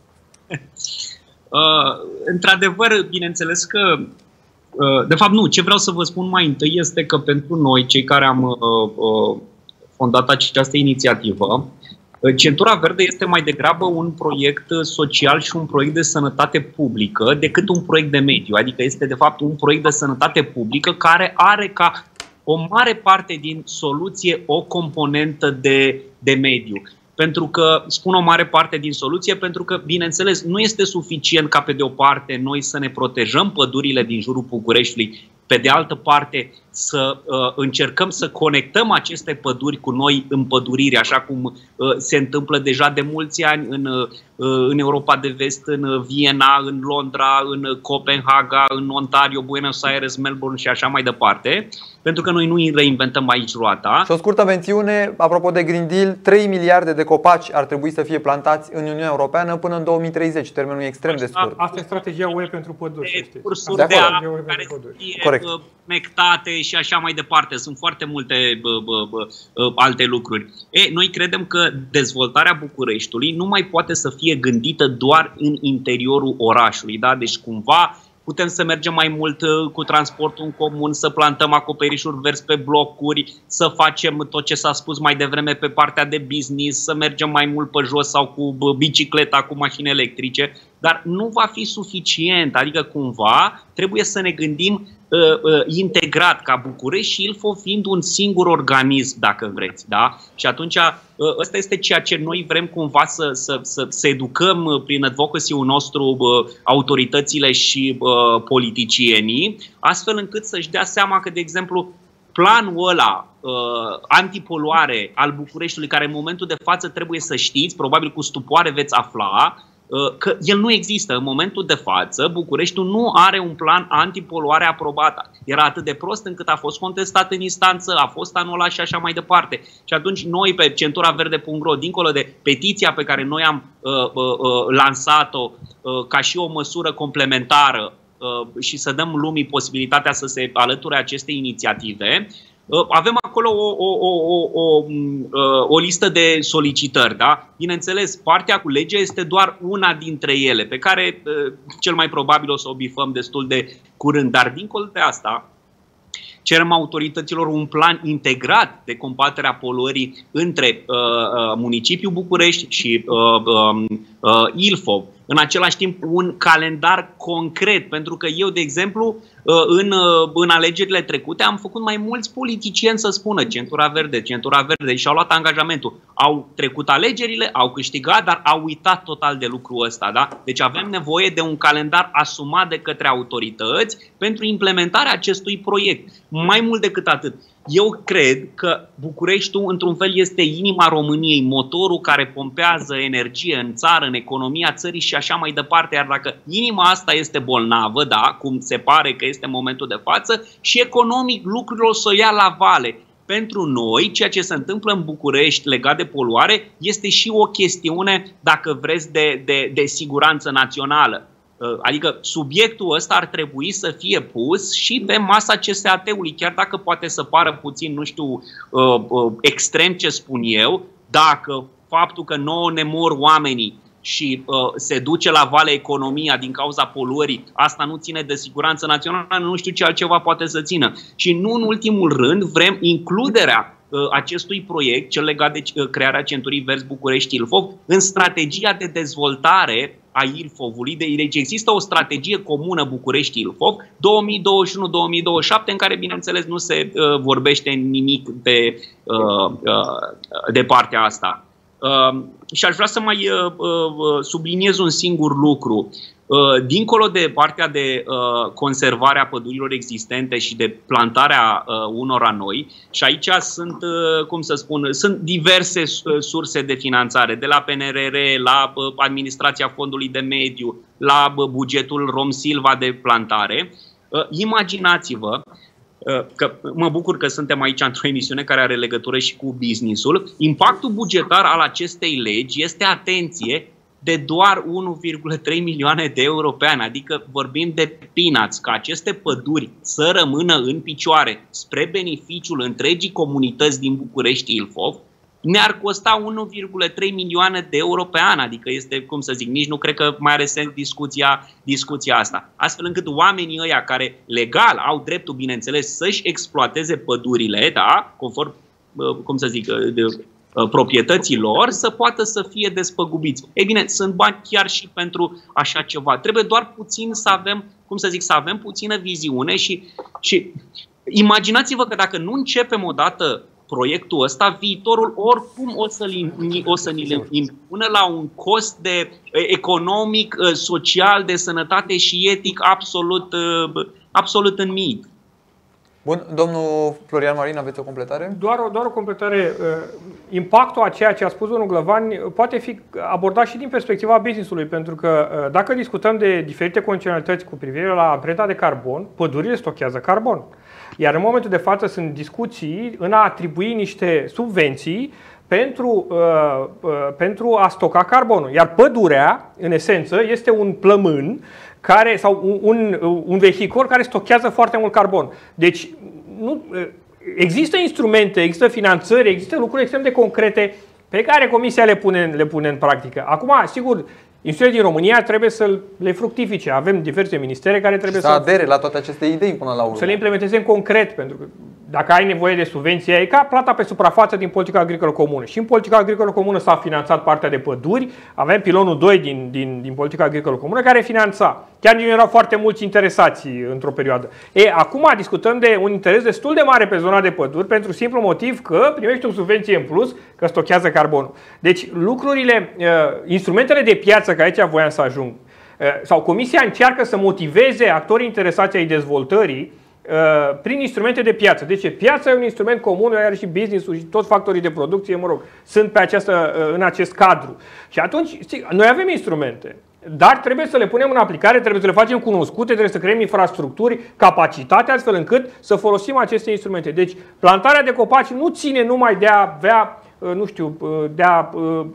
S4: Într-adevăr, bineînțeles că de fapt, nu. Ce vreau să vă spun mai întâi este că pentru noi, cei care am uh, fondat această inițiativă, Centura Verde este mai degrabă un proiect social și un proiect de sănătate publică decât un proiect de mediu. Adică este, de fapt, un proiect de sănătate publică care are ca o mare parte din soluție o componentă de, de mediu. Pentru că, spun o mare parte din soluție, pentru că, bineînțeles, nu este suficient ca pe de o parte noi să ne protejăm pădurile din jurul Bucureștiului, pe de altă parte să uh, încercăm să conectăm aceste păduri cu noi împăduriri, așa cum uh, se întâmplă deja de mulți ani în, uh, în Europa de Vest, în Viena, în Londra, în Copenhaga, în Ontario, Buenos Aires, Melbourne și așa mai departe, pentru că noi nu îi reinventăm aici roata.
S1: Și o scurtă mențiune, apropo de Green Deal, trei miliarde de copaci ar trebui să fie plantați în Uniunea Europeană până în două mii treizeci, termenul e extrem de scurt.
S3: Asta e strategia U E pentru păduri, să știți.
S4: Cursuri de, de apă care să fie conectate și așa mai departe. Sunt foarte multe bă, bă, bă, alte lucruri. E, noi credem că dezvoltarea Bucureștiului nu mai poate să fie gândită doar în interiorul orașului. Da? Deci cumva putem să mergem mai mult cu transportul în comun, să plantăm acoperișuri verzi pe blocuri, să facem tot ce s-a spus mai devreme pe partea de business, să mergem mai mult pe jos sau cu bicicleta, cu mașini electrice, dar nu va fi suficient, adică cumva trebuie să ne gândim uh, uh, integrat, ca București și Ilfov fiind un singur organism, dacă vreți. Da? Și atunci uh, ăsta este ceea ce noi vrem cumva să, să, să, să educăm prin advocacy-ul nostru uh, autoritățile și uh, politicienii, astfel încât să-și dea seama că, de exemplu, planul ăla uh, antipoluare al Bucureștiului, care în momentul de față trebuie să știți, probabil cu stupoare veți afla, că el nu există. În momentul de față, Bucureștiul nu are un plan antipoluare aprobat. Era atât de prost încât a fost contestat în instanță, a fost anulat și așa mai departe. Și atunci noi pe centuraverde punct ro, dincolo de petiția pe care noi am uh, uh, lansat-o uh, ca și o măsură complementară uh, și să dăm lumii posibilitatea să se alăture acestei inițiative, avem acolo o, o, o, o, o, o listă de solicitări. Da? Bineînțeles, partea cu legea este doar una dintre ele, pe care cel mai probabil o să o bifăm destul de curând. Dar dincolo de asta, cerem autorităților un plan integrat de combatere a poluării între uh, uh, municipiul București și uh, uh, uh, Ilfov. În același timp, un calendar concret, pentru că eu, de exemplu, în, în alegerile trecute am făcut mai mulți politicieni să spună centura verde, centura verde și au luat angajamentul. Au trecut alegerile, au câștigat, dar au uitat total de lucrul ăsta. Da? Deci avem nevoie de un calendar asumat de către autorități pentru implementarea acestui proiect. Mai mult decât atât, eu cred că Bucureștiul, într-un fel, este inima României, motorul care pompează energie în țară, în economia țării și așa mai departe. Iar dacă inima asta este bolnavă, da, cum se pare că este în momentul de față, și economic lucrurile o să o ia la vale. Pentru noi, ceea ce se întâmplă în București legat de poluare este și o chestiune, dacă vreți, de, de, de siguranță națională. Adică subiectul ăsta ar trebui să fie pus și pe masa C S A T-ului, chiar dacă poate să pară puțin, nu știu, extrem ce spun eu, dacă faptul că nouă ne mor oamenii și uh, se duce la vale economia din cauza poluării, asta nu ține de siguranță națională, nu știu ce altceva poate să țină. Și nu în ultimul rând vrem includerea uh, acestui proiect, cel legat de uh, crearea Centurii Verzi București-Ilfov, în strategia de dezvoltare a Ilfovului. Deci există o strategie comună București-Ilfov două mii douăzeci și unu două mii douăzeci și șapte în care, bineînțeles, nu se uh, vorbește nimic de, uh, uh, de partea asta. Uh, și aș vrea să mai uh, uh, subliniez un singur lucru. Uh, dincolo de partea de uh, conservare a pădurilor existente și de plantarea uh, unora noi, și aici sunt, uh, cum să spun, sunt diverse uh, surse de finanțare, de la P N R R, la uh, Administrația Fondului de Mediu, la uh, bugetul Rom-Silva de plantare. Uh, imaginați-vă că mă bucur că suntem aici într-o emisiune care are legătură și cu business-ul. Impactul bugetar al acestei legi este, atenție, de doar unu virgulă trei milioane de euro pe an, adică vorbim de peanuts, ca aceste păduri să rămână în picioare spre beneficiul întregii comunități din București-Ilfov, ne-ar costa unu virgulă trei milioane de euro pe an, adică este, cum să zic, nici nu cred că mai are sens discuția, discuția asta. Astfel încât oamenii ăia care legal au dreptul, bineînțeles, să-și exploateze pădurile, da, conform, cum să zic, de, proprietății lor, să poată să fie despăgubiți. Ei bine, sunt bani chiar și pentru așa ceva. Trebuie doar puțin să avem, cum să zic, să avem puțină viziune și, și imaginați-vă că dacă nu începem odată proiectul ăsta, viitorul oricum o să-l o să ni-l impună la un cost de economic, social, de sănătate și etic absolut, absolut înmiit.
S1: Bun, domnul Florian Marin, aveți o completare?
S3: Doar o, doar o completare. Impactul a ceea ce a spus domnul Glăvan poate fi abordat și din perspectiva business-ului, pentru că dacă discutăm de diferite condiționalități cu privire la amprenta de carbon, pădurile stochează carbon. Iar în momentul de față sunt discuții în a atribui niște subvenții pentru, uh, uh, pentru a stoca carbonul. Iar pădurea, în esență, este un plămân care, sau un, un, un vehicul care stochează foarte mult carbon. Deci nu, există instrumente, există finanțări, există lucruri extrem de concrete pe care Comisia le pune, le pune în practică. Acum, sigur, Instituțiile din România trebuie să le fructifice. Avem diverse ministere care trebuie
S1: să
S3: să
S1: adere la toate aceste idei până la urmă.
S3: Să le implementeze în concret, pentru că dacă ai nevoie de subvenție, e ca plata pe suprafață din politica agricolă comună. Și în politica agricolă comună s-a finanțat partea de păduri, avem pilonul doi din, din, din politica agricolă comună care finanța. Chiar nu erau foarte mulți interesați într-o perioadă. E, acum discutăm de un interes destul de mare pe zona de păduri, pentru simplu motiv că primești o subvenție în plus, că stochează carbonul. Deci lucrurile, instrumentele de piață, că aici voiam să ajung, sau Comisia încearcă să motiveze actorii interesați ai dezvoltării prin instrumente de piață. Deci piața e un instrument comun, iar și business-ul și toți factorii de producție, mă rog, sunt pe această, în acest cadru. Și atunci, știi, noi avem instrumente, dar trebuie să le punem în aplicare, trebuie să le facem cunoscute, trebuie să creăm infrastructuri, capacitate, astfel încât să folosim aceste instrumente. Deci, plantarea de copaci nu ține numai de a avea, nu știu, de a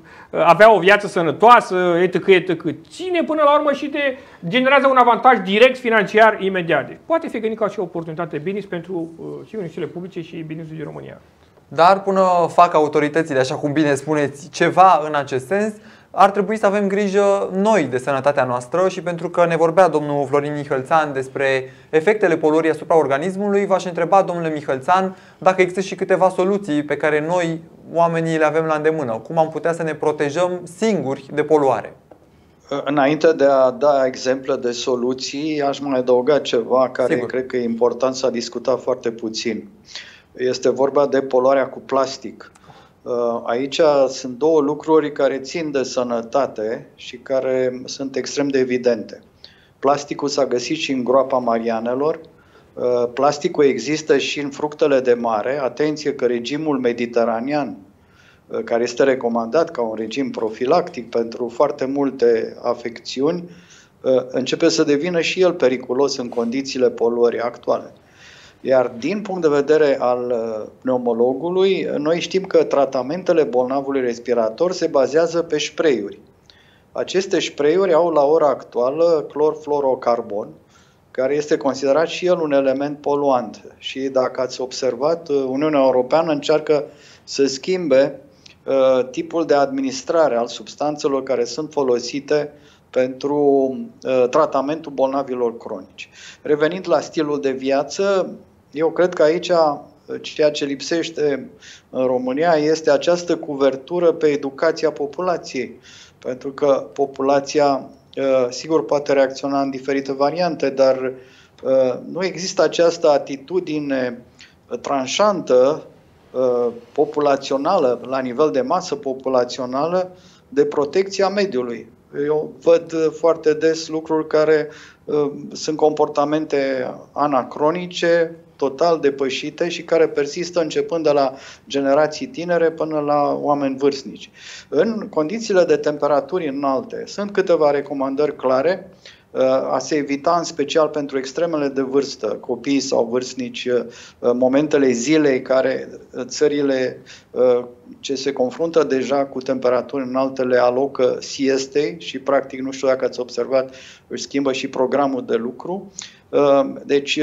S3: avea o viață sănătoasă, etc, et cetera. Ține până la urmă și de generează un avantaj direct financiar imediat. Deci, poate fi gândit ca și o oportunitate business pentru și instituțiile publice și business-ul din România.
S1: Dar până fac autoritățile, așa cum bine spuneți, ceva în acest sens, ar trebui să avem grijă noi de sănătatea noastră și pentru că ne vorbea domnul Florin Mihălțan despre efectele poluării asupra organismului, v-aș întreba, domnule Mihălțan, dacă există și câteva soluții pe care noi, oamenii, le avem la îndemână. Cum am putea să ne protejăm singuri de poluare?
S5: Înainte de a da exemple de soluții, aș mai adăuga ceva care Sigur. cred că e important să discuta foarte puțin. Este vorba de poluarea cu plastic. Aici sunt două lucruri care țin de sănătate și care sunt extrem de evidente. Plasticul s-a găsit și în groapa Marianelor. Plasticul există și în fructele de mare. Atenție că regimul mediteranean, care este recomandat ca un regim profilactic pentru foarte multe afecțiuni, începe să devină și el periculos în condițiile poluării actuale. Iar din punct de vedere al pneumologului, noi știm că tratamentele bolnavului respirator se bazează pe spray-uri. Aceste spray-uri au la ora actuală clorfluorocarbon, care este considerat și el un element poluant. Și dacă ați observat, Uniunea Europeană încearcă să schimbe uh, tipul de administrare al substanțelor care sunt folosite pentru uh, tratamentul bolnavilor cronici. Revenind la stilul de viață, eu cred că aici ceea ce lipsește în România este această cuvertură pe educația populației. Pentru că populația, uh, sigur, poate reacționa în diferite variante, dar uh, nu există această atitudine tranșantă, uh, populațională, la nivel de masă populațională, de protecția mediului. Eu văd foarte des lucruri care uh, sunt comportamente anacronice, total depășite și care persistă începând de la generații tinere până la oameni vârstnici. În condițiile de temperaturi înalte sunt câteva recomandări clare uh, a se evita, în special pentru extremele de vârstă, copii sau vârstnici, uh, momentele zilei care țările uh, ce se confruntă deja cu temperaturi înalte le alocă siestei și, practic, nu știu dacă ați observat, își schimbă și programul de lucru. Deci,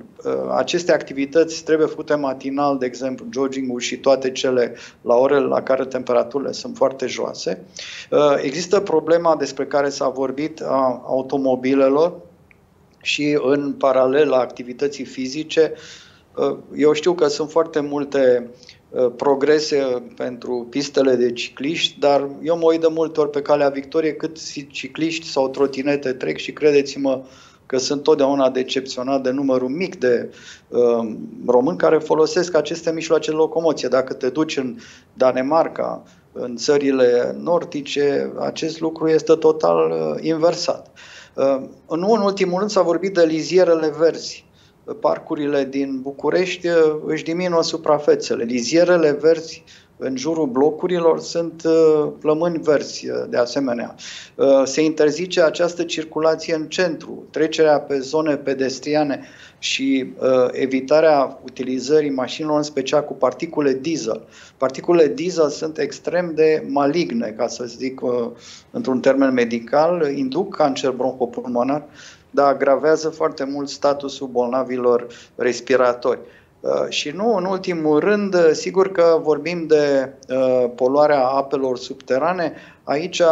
S5: aceste activități trebuie făcute matinal, de exemplu, jogging-ul și toate cele la orele la care temperaturile sunt foarte joase. Există problema despre care s-a vorbit a automobilelor și, în paralel la activității fizice, eu știu că sunt foarte multe progrese pentru pistele de cicliști, dar eu mă uit de multe ori pe Calea Victoriei cât cicliști sau trotinete trec și credeți-mă că sunt totdeauna decepționat de numărul mic de uh, români care folosesc aceste mijloace de locomoție. Dacă te duci în Danemarca, în țările nordice, acest lucru este total uh, inversat. Uh, nu în ultimul rând s-a vorbit de lizierele verzi. Parcurile din București uh, își diminuă suprafețele. Lizierele verzi în jurul blocurilor sunt uh, plămâni verzi, uh, de asemenea. Uh, se interzice această circulație în centru, trecerea pe zone pedestriane și uh, evitarea utilizării mașinilor, în special cu particule diesel. Particulele diesel sunt extrem de maligne, ca să zic uh, într-un termen medical, induc cancer bronhopulmonar, dar agravează foarte mult statusul bolnavilor respiratori. Uh, și nu în ultimul rând, uh, sigur că vorbim de uh, poluarea apelor subterane. Aici uh,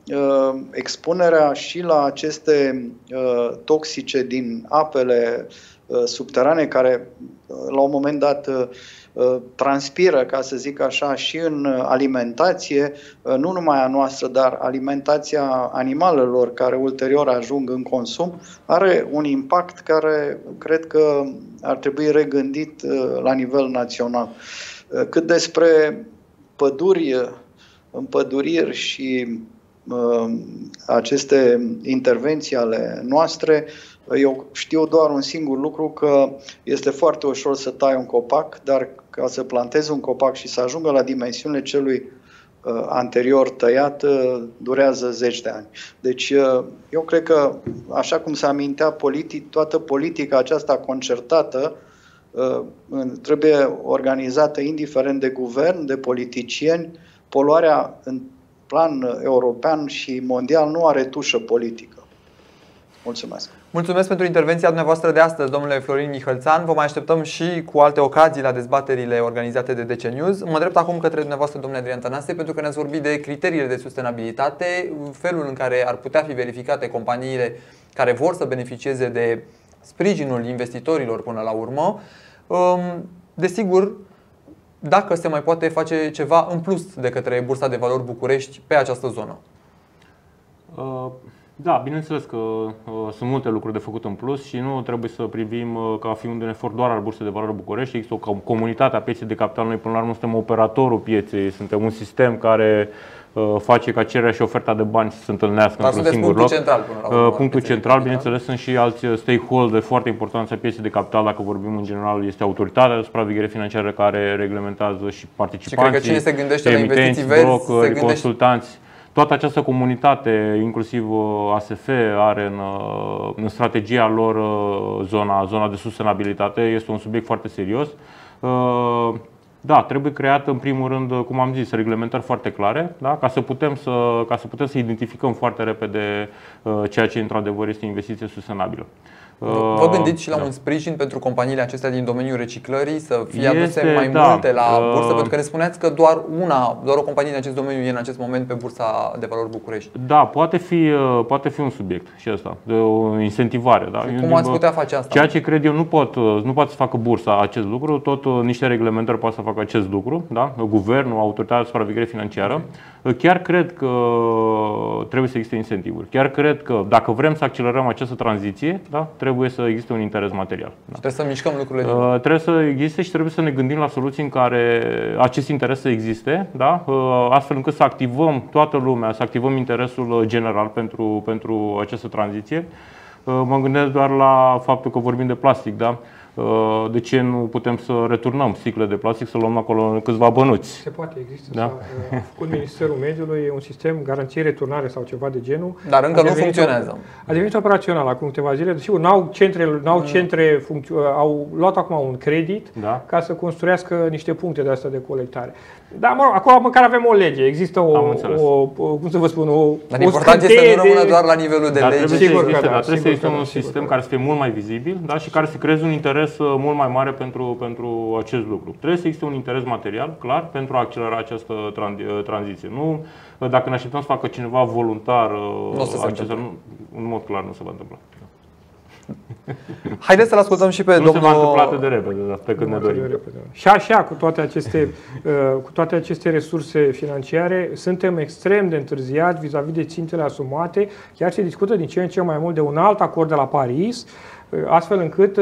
S5: expunerea și la aceste toxice din apele subterane care la un moment dat transpiră, ca să zic așa, și în alimentație, nu numai a noastră, dar alimentația animalelor care ulterior ajung în consum, are un impact care cred că ar trebui regândit la nivel național. Cât despre păduri, împăduriri și uh, aceste intervenții ale noastre, eu știu doar un singur lucru, că este foarte ușor să tai un copac, dar ca să plantezi un copac și să ajungă la dimensiunile celui uh, anterior tăiat, uh, durează zeci de ani. Deci uh, eu cred că, așa cum se amintea politic, toată politica aceasta concertată uh, trebuie organizată indiferent de guvern, de politicieni. Poluarea în plan european și mondial nu are tușă politică. Mulțumesc!
S1: Mulțumesc pentru intervenția dumneavoastră de astăzi, domnule Florin Mihălțan. Vă mai așteptăm și cu alte ocazii la dezbaterile organizate de D C News. Mă drept acum către dumneavoastră, domnule Adrian Tănase, pentru că ne-ați vorbit de criteriile de sustenabilitate, felul în care ar putea fi verificate companiile care vor să beneficieze de sprijinul investitorilor până la urmă. Desigur, dacă se mai poate face ceva în plus de către Bursa de Valori București pe această zonă.
S2: Da, bineînțeles că uh, sunt multe lucruri de făcut în plus și nu trebuie să privim uh, ca fiind un efort doar al Bursei de Valori București. Există o comunitate a pieței de capital. Noi până la urmă suntem operatorul pieței, suntem un sistem care uh, face ca cererea și oferta de bani să se întâlnească într-un singur loc.
S1: Central, până la urmă,
S2: punctul central, bineînțeles, sunt și alți stakeholder foarte importanți a pieței de capital. Dacă vorbim în general, este autoritatea de supraveghere financiară care reglementează și participanții,
S1: și cred că cine se gândește la investiții verzi,
S2: brokeri,
S1: se gândește...
S2: consultanți. Toată această comunitate, inclusiv A S F, are în, în strategia lor zona, zona de sustenabilitate. Este un subiect foarte serios. Da, trebuie creat în primul rând, cum am zis, reglementări foarte clare, da? ca, să putem să, ca să putem să identificăm foarte repede ceea ce într-adevăr este investiție sustenabilă.
S1: Vă gândiți și la da. un sprijin pentru companiile acestea din domeniul reciclării, să fie aduse
S2: este,
S1: mai
S2: da.
S1: multe la bursă? Pentru că ne spuneați că doar una, doar o companie în acest domeniu e în acest moment pe Bursa de Valori București.
S2: Da, poate fi, poate fi un subiect și asta, de o incentivare. Da?
S1: Cum ați putea face asta?
S2: Ceea ce cred eu nu, pot, nu poate să facă bursa acest lucru, tot niște reglementări poate să facă acest lucru, da? Guvernul, autoritatea de supraveghere financiară. Chiar cred că trebuie să existe incentivuri. Chiar cred că dacă vrem să accelerăm această tranziție, da? trebuie să existe un interes material. Da?
S1: Trebuie să mișcăm lucrurile.
S2: Uh, trebuie să existe și trebuie să ne gândim la soluții în care acest interes să existe, da? uh, astfel încât să activăm toată lumea, să activăm interesul general pentru, pentru această tranziție. Uh, mă gândesc doar la faptul că vorbim de plastic, da? De ce nu putem să returnăm sticle de plastic, să luăm acolo câțiva bănuți?
S3: Se poate, există. Da? A făcut Ministerul Mediului un sistem garanție returnare sau ceva de genul.
S1: Dar încă nu funcționează.
S3: A devenit operațional acum câteva zile. Sigur, n-au centre, n-au centre au luat acum un credit da. ca să construiască niște puncte de astea de colectare. Dar mă rog, acolo măcar avem o lege, există o, o, o cum să vă spun, o
S1: Dar important este să nu rămână doar la nivelul de
S2: dar
S1: lege.
S2: Trebuie
S1: sigur
S2: să existe,
S1: că da,
S2: trebuie să existe un
S1: da,
S2: sistem care să fie mult mai vizibil, da, și care să creeze un interes mult mai mare pentru, pentru acest lucru. Trebuie să existe un interes material, clar, pentru a accelera această tranziție. Nu, dacă ne așteptăm să facă cineva voluntar,
S1: nu se
S2: acesta, nu, în mod clar nu se va întâmpla.
S1: Haideți să-l ascultăm și pe
S2: nu
S1: domnul...
S2: Nu se va întâmpla atât de repede, da, pe când ne dorim.
S3: Și așa, cu toate, aceste, cu toate aceste resurse financiare, suntem extrem de întârziați vis-a-vis de țintele asumate. Chiar se discută din ce în ce mai mult de un alt acord de la Paris, astfel încât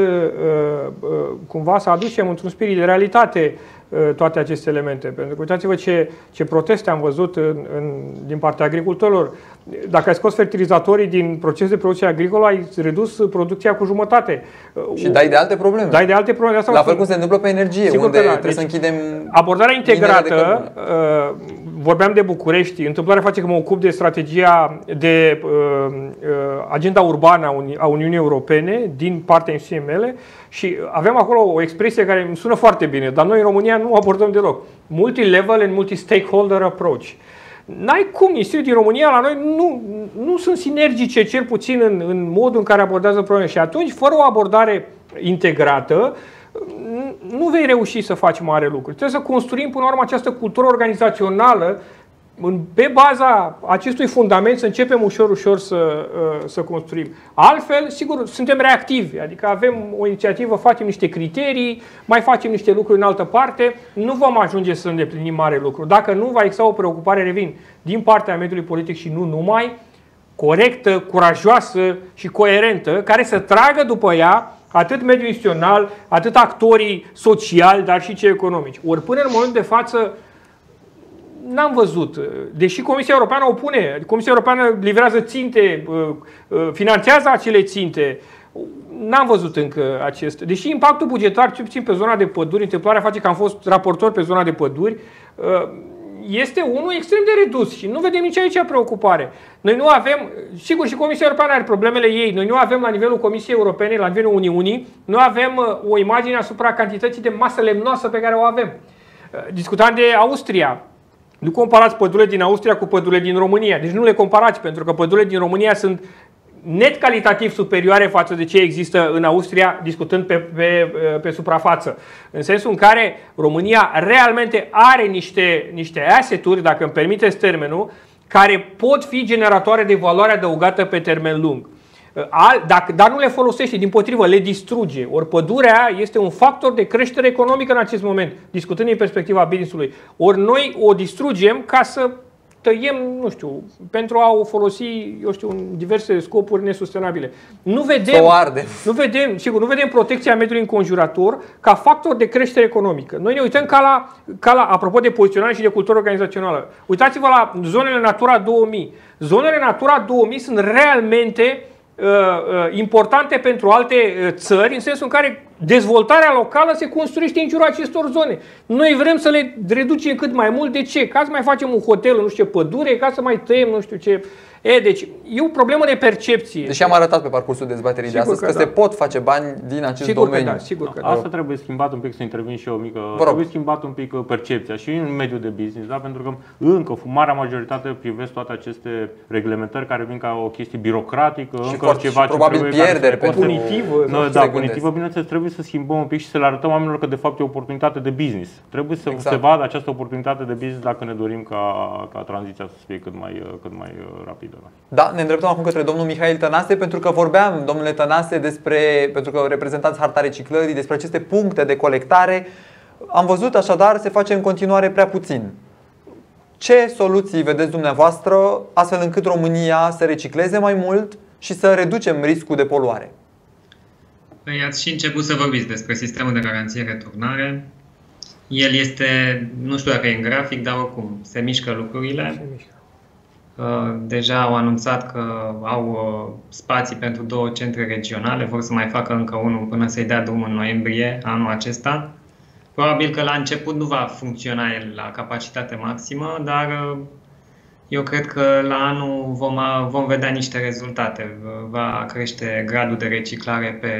S3: cumva să aducem într-un spirit de realitate toate aceste elemente. Pentru că uitați-vă ce, ce proteste am văzut în, în, din partea agricultorilor. Dacă ai scos fertilizatorii din proces de producție agricolă, ai redus producția cu jumătate.
S1: Și dai de alte probleme.
S3: Dai de alte probleme. Asta
S1: la fel cum se întâmplă pe energie,
S3: sigur
S1: unde
S3: da.
S1: trebuie
S3: deci,
S1: să închidem.
S3: Abordarea integrată, uh, vorbeam de București, întâmplarea face că mă ocup de strategia de uh, uh, agenda urbană a, Uni a Uniunii Europene din partea instituției mele și avem acolo o expresie care îmi sună foarte bine, dar noi în România nu o abordăm deloc. Multi-level and multi-stakeholder approach. N-ai cum, instituții din România la noi nu, nu sunt sinergice, cel puțin în, în modul în care abordează probleme. Și atunci, fără o abordare integrată, nu vei reuși să faci mare lucruri. Trebuie să construim până la urmă această cultură organizațională pe baza acestui fundament să începem ușor, ușor să, să construim. Altfel, sigur, suntem reactivi, adică avem o inițiativă, facem niște criterii, mai facem niște lucruri în altă parte, nu vom ajunge să îndeplinim mare lucru. Dacă nu, va exista o preocupare, revin, din partea mediului politic și nu numai, corectă, curajoasă și coerentă, care să tragă după ea atât mediul instituțional, atât actorii sociali, dar și cei economici. Ori până în momentul de față, n-am văzut. Deși Comisia Europeană o pune, Comisia Europeană livrează ținte, finanțează acele ținte, n-am văzut încă acest. Deși impactul bugetar, cel puțin pe zona de păduri, întâmplarea face că am fost raportor pe zona de păduri, este unul extrem de redus și nu vedem nici aici preocupare. Noi nu avem, sigur și Comisia Europeană are problemele ei, noi nu avem la nivelul Comisiei Europene, la nivelul Uniunii, nu avem o imagine asupra cantității de masă lemnoasă pe care o avem. Discutam de Austria. Nu comparați pădurile din Austria cu pădurile din România. Deci nu le comparați, pentru că pădurile din România sunt net calitativ superioare față de ce există în Austria, discutând pe, pe, pe suprafață. În sensul în care România realmente are niște, niște asset-uri, dacă îmi permiteți termenul, care pot fi generatoare de valoare adăugată pe termen lung. Dacă, dar nu le folosește, dimpotrivă, le distruge. Ori pădurea este un factor de creștere economică în acest moment, discutând din perspectiva business-ului. Ori noi o distrugem ca să tăiem, nu știu, pentru a o folosi, eu știu, în diverse scopuri nesustenabile. Nu vedem, nu vedem, sigur, nu vedem protecția mediului înconjurător ca factor de creștere economică. Noi ne uităm ca la, ca la apropo de poziționare și de cultură organizațională. Uitați-vă la zonele Natura două mii. Zonele Natura două mii sunt realmente importante pentru alte țări, în sensul în care dezvoltarea locală se construiește în jurul acestor zone. Noi vrem să le reducem cât mai mult. De ce? Ca să mai facem un hotel în nu știu ce pădure, ca să mai tăiem nu știu ce. E, deci e o problemă de percepție.
S1: Deși am arătat pe parcursul dezbaterii de astăzi că, că da. se pot face bani din acest
S3: sigur
S1: domeniu.
S3: Că da, sigur că
S2: Asta
S3: da.
S2: trebuie schimbat un pic, să intervin și eu o mică. Trebuie schimbat un pic percepția și în mediul de business, da? Pentru că încă marea majoritate privesc toate aceste reglementări care vin ca o chestie birocratică,
S1: și
S2: încă ceva ce
S1: probabil
S2: trebuie
S1: pierderi
S3: pentru punitivă.
S2: No, da, punitivă, bineînțeles, trebuie să schimbăm un pic și să le arătăm oamenilor că de fapt e o oportunitate de business. Trebuie să exact. se vadă această oportunitate de business dacă ne dorim ca, ca tranziția să fie cât mai, cât mai rapidă.
S1: Da, ne îndreptăm acum către domnul Mihail Tănase, pentru că vorbeam, domnule Tănase, despre, pentru că reprezentați Harta Reciclării, despre aceste puncte de colectare. Am văzut așadar, se face în continuare prea puțin. Ce soluții vedeți dumneavoastră astfel încât România să recicleze mai mult și să reducem riscul de poluare?
S6: Păi ați și început să vorbiți despre sistemul de garanție-returnare. El este, nu știu dacă e în grafic, dar oricum se mișcă lucrurile. Se mișcă. Deja au anunțat că au spații pentru două centre regionale, vor să mai facă încă unul până să-i dea drumul în noiembrie anul acesta. Probabil că la început nu va funcționa el la capacitate maximă, dar eu cred că la anul vom, vom vedea niște rezultate. Va crește gradul de reciclare pe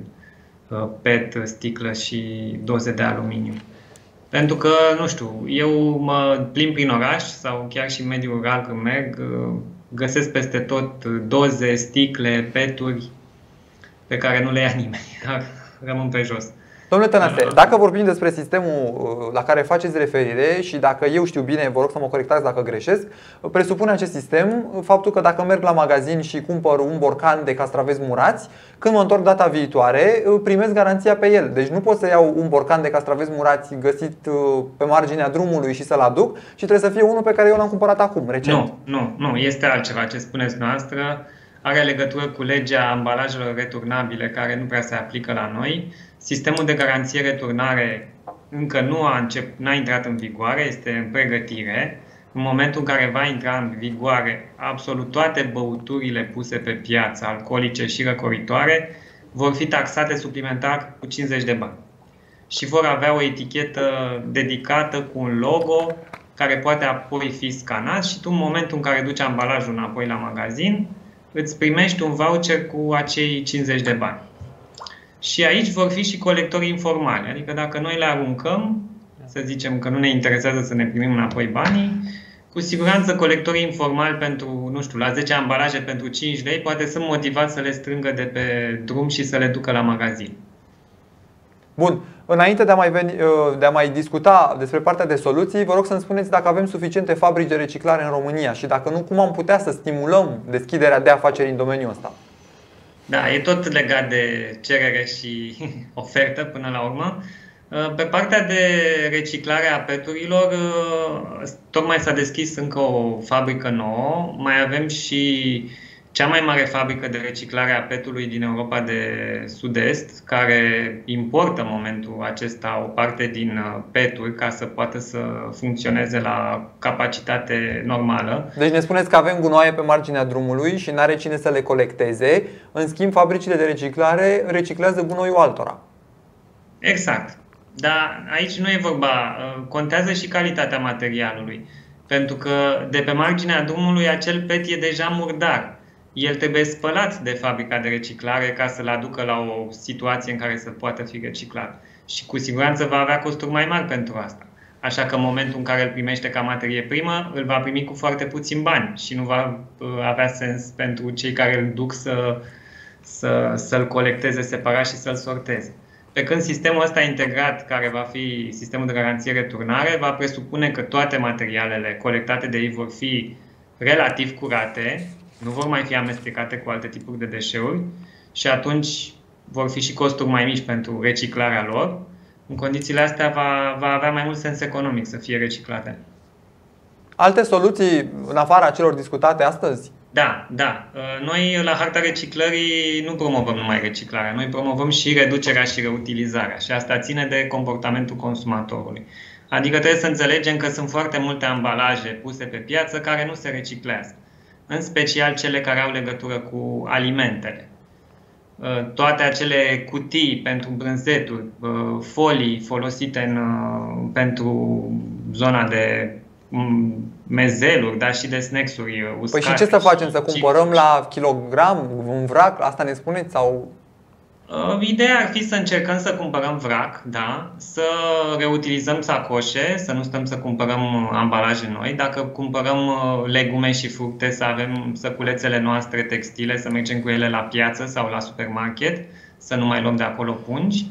S6: P E T, sticlă și doze de aluminiu. Pentru că, nu știu, eu mă plimb prin oraș sau chiar și în mediul rural când merg, găsesc peste tot doze, sticle, peturi pe care nu le ia nimeni, rămân pe jos.
S1: Domnule Tănase, dacă vorbim despre sistemul la care faceți referire și dacă eu știu bine, vă rog să mă corectați dacă greșesc, presupune acest sistem faptul că dacă merg la magazin și cumpăr un borcan de castraveți murați, când mă întorc data viitoare, primesc garanția pe el. Deci nu pot să iau un borcan de castraveți murați găsit pe marginea drumului și să-l aduc, ci trebuie să fie unul pe care eu l-am cumpărat acum, recent.
S6: Nu, nu, nu, este altceva ce spuneți noastră. Are legătură cu legea ambalajelor returnabile care nu prea se aplică la noi. Sistemul de garanție-returnare încă nu a, încep, n-a intrat în vigoare, este în pregătire. În momentul în care va intra în vigoare, absolut toate băuturile puse pe piață, alcoolice și răcoritoare, vor fi taxate suplimentar cu cincizeci de bani. Și vor avea o etichetă dedicată cu un logo care poate apoi fi scanat și tu în momentul în care duci ambalajul înapoi la magazin, îți primești un voucher cu acei cincizeci de bani. Și aici vor fi și colectorii informali. Adică dacă noi le aruncăm, să zicem că nu ne interesează să ne primim înapoi banii, cu siguranță colectorii informali pentru, nu știu, la zece ambalaje pentru cinci lei, poate sunt motivați să le strângă de pe drum și să le ducă la magazin.
S1: Bun. Înainte de a, mai veni, de a mai discuta despre partea de soluții, vă rog să-mi spuneți dacă avem suficiente fabrici de reciclare în România și dacă nu, cum am putea să stimulăm deschiderea de afaceri în domeniul ăsta.
S6: Da, e tot legat de cerere și ofertă până la urmă. Pe partea de reciclare a peturilor, tocmai s-a deschis încă o fabrică nouă. Mai avem și cea mai mare fabrică de reciclare a petului din Europa de Sud-Est, care importă în momentul acesta o parte din peturi ca să poată să funcționeze la capacitate normală.
S1: Deci ne spuneți că avem gunoaie pe marginea drumului și n-are cine să le colecteze. În schimb, fabricile de reciclare reciclează gunoiul altora.
S6: Exact. Dar aici nu e vorba, contează și calitatea materialului. Pentru că de pe marginea drumului acel pet e deja murdar. El trebuie spălat de fabrica de reciclare ca să-l aducă la o situație în care să poată fi reciclat. Și cu siguranță va avea costuri mai mari pentru asta. Așa că în momentul în care îl primește ca materie primă, îl va primi cu foarte puțin bani și nu va avea sens pentru cei care îl duc să, să, să-l colecteze separat și să-l sorteze. Pe când sistemul ăsta integrat, care va fi sistemul de garanție-returnare, va presupune că toate materialele colectate de ei vor fi relativ curate, nu vor mai fi amestecate cu alte tipuri de deșeuri și atunci vor fi și costuri mai mici pentru reciclarea lor. În condițiile astea va, va avea mai mult sens economic să fie reciclate.
S1: Alte soluții în afara celor discutate astăzi?
S6: Da, da. Noi la Harta Reciclării nu promovăm numai reciclarea, noi promovăm și reducerea și reutilizarea și asta ține de comportamentul consumatorului. Adică trebuie să înțelegem că sunt foarte multe ambalaje puse pe piață care nu se reciclează, în special cele care au legătură cu alimentele. Toate acele cutii pentru brânzeturi, folii folosite în, pentru zona de mezeluri, dar și de snacks-uri uscate.
S1: Păi și ce să facem? Să cumpărăm la kilogram un vrac? Asta ne spuneți? Sau...
S6: Ideea ar fi să încercăm să cumpărăm vrac, da? Să reutilizăm sacoșe, să nu stăm să cumpărăm ambalaje noi. Dacă cumpărăm legume și fructe, să avem săculețele noastre textile, să mergem cu ele la piață sau la supermarket, să nu mai luăm de acolo pungi.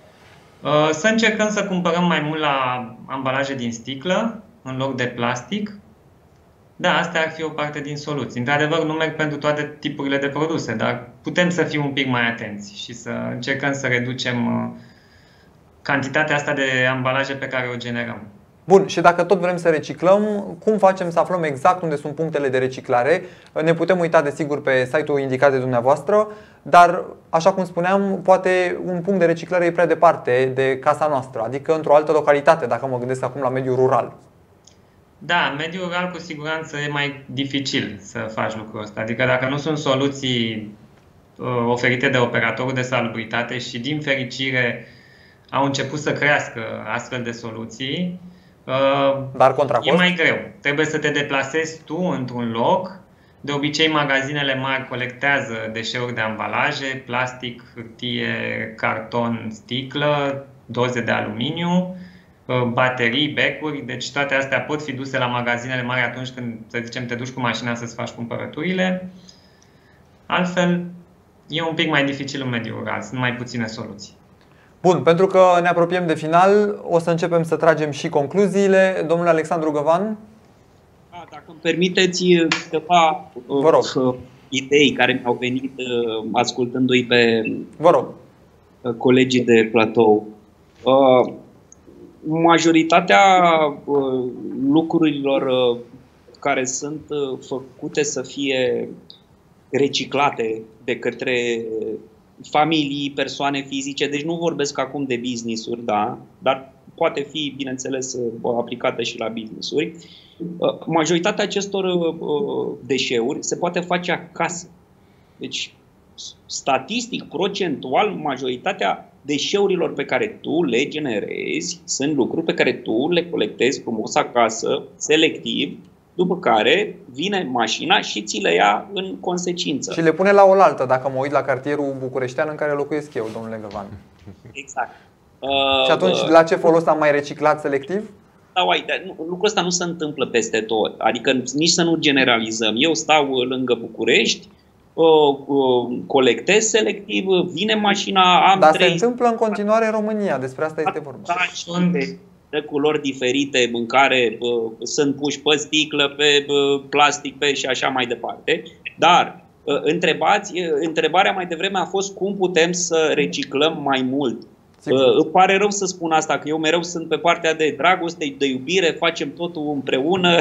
S6: Să încercăm să cumpărăm mai mult la ambalaje din sticlă, în loc de plastic. Da, asta ar fi o parte din soluții. Într-adevăr, nu merg pentru toate tipurile de produse, dar putem să fim un pic mai atenți și să încercăm să reducem cantitatea asta de ambalaje pe care o generăm.
S1: Bun, și dacă tot vrem să reciclăm, cum facem să aflăm exact unde sunt punctele de reciclare? Ne putem uita, desigur, pe site-ul indicat de dumneavoastră, dar, așa cum spuneam, poate un punct de reciclare e prea departe de casa noastră, adică într-o altă localitate, dacă mă gândesc acum la mediul rural.
S6: Da, în mediul rural cu siguranță e mai dificil să faci lucrul ăsta. Adică dacă nu sunt soluții uh, oferite de operatorul de salubritate și din fericire au început să crească astfel de soluții, uh,
S1: Dar contra cost?
S6: E mai greu. Trebuie să te deplasezi tu într-un loc. De obicei magazinele mari colectează deșeuri de ambalaje, plastic, hârtie, carton, sticlă, doze de aluminiu, baterii, becuri, deci toate astea pot fi duse la magazinele mari atunci când, să zicem, te duci cu mașina să-ți faci cumpărăturile. Altfel, e un pic mai dificil în mediul rural, sunt mai puține soluții.
S1: Bun, pentru că ne apropiem de final, o să începem să tragem și concluziile. Domnule Alexandru Găvan?
S4: Da, dacă îmi permiteți câteva uh, idei care mi-au venit uh, ascultându-i pe
S1: Vă rog.
S4: Uh, colegii de platou. Uh, Majoritatea uh, lucrurilor uh, care sunt uh, făcute să fie reciclate de către familii, persoane fizice, deci nu vorbesc acum de business-uri, da, dar poate fi, bineînțeles, uh, aplicată și la business-uri. Uh, majoritatea acestor uh, deșeuri se poate face acasă. Deci, statistic, procentual, majoritatea deșeurilor pe care tu le generezi sunt lucruri pe care tu le colectezi frumos acasă, selectiv, după care vine mașina și ți le ia în consecință.
S1: Și le pune la oaltă, dacă mă uit la cartierul bucureștean în care locuiesc eu, domnule Găvan.
S4: Exact.
S1: Uh, și atunci, uh, la ce folos am mai reciclat selectiv?
S4: Da, uai, nu, lucrul ăsta nu se întâmplă peste tot. Adică nici să nu generalizăm. Eu stau lângă București, colectez selectiv, vine mașina, am
S1: Dar
S4: trei...
S1: se întâmplă în continuare în România, despre asta este vorba.
S4: Da, sunt de culori diferite în care uh, sunt puși pe sticlă, pe uh, plastic, pe și așa mai departe. Dar uh, întrebați, uh, întrebarea mai devreme a fost cum putem să reciclăm mai mult. Uh, îmi pare rău să spun asta, că eu mereu sunt pe partea de dragoste, de iubire, facem totul împreună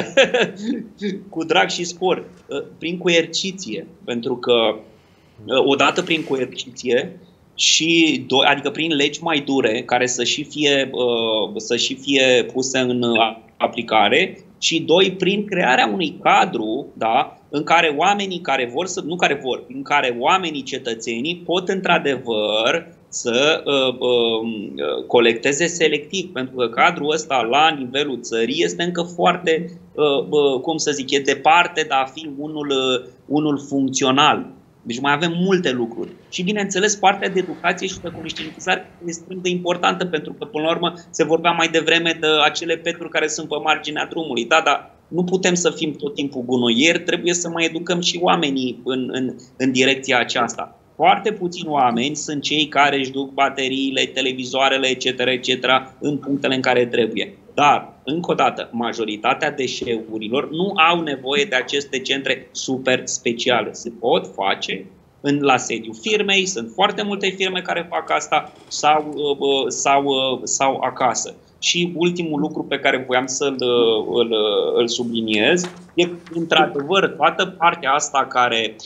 S4: cu drag și spor, uh, prin coerciție. Pentru că uh, odată prin coerciție, și do- adică prin legi mai dure care să și fie, uh, să și fie puse în aplicare, și doi, prin crearea unui cadru, da, în care oamenii care vor să, nu care vor, în care oamenii cetățenii pot într-adevăr să uh, uh, colecteze selectiv, pentru că cadrul ăsta la nivelul țării este încă foarte, uh, uh, cum să zic, e departe de a fi unul, uh, unul funcțional. Deci mai avem multe lucruri. Și bineînțeles, partea de educație și de conștientizare este extrem de importantă, pentru că până la urmă se vorbea mai devreme de acele peturi care sunt pe marginea drumului. Da, dar nu putem să fim tot timpul gunoieri, trebuie să mai educăm și oamenii în, în, în direcția aceasta. Foarte puțini oameni sunt cei care își duc bateriile, televizoarele, et cetera, et cetera în punctele în care trebuie. Dar, încă o dată, majoritatea deșeurilor nu au nevoie de aceste centre super speciale. Se pot face în, la sediul firmei, sunt foarte multe firme care fac asta, sau, sau, sau acasă. Și ultimul lucru pe care voiam să-l îl, îl subliniez e că, într-adevăr, toată partea asta care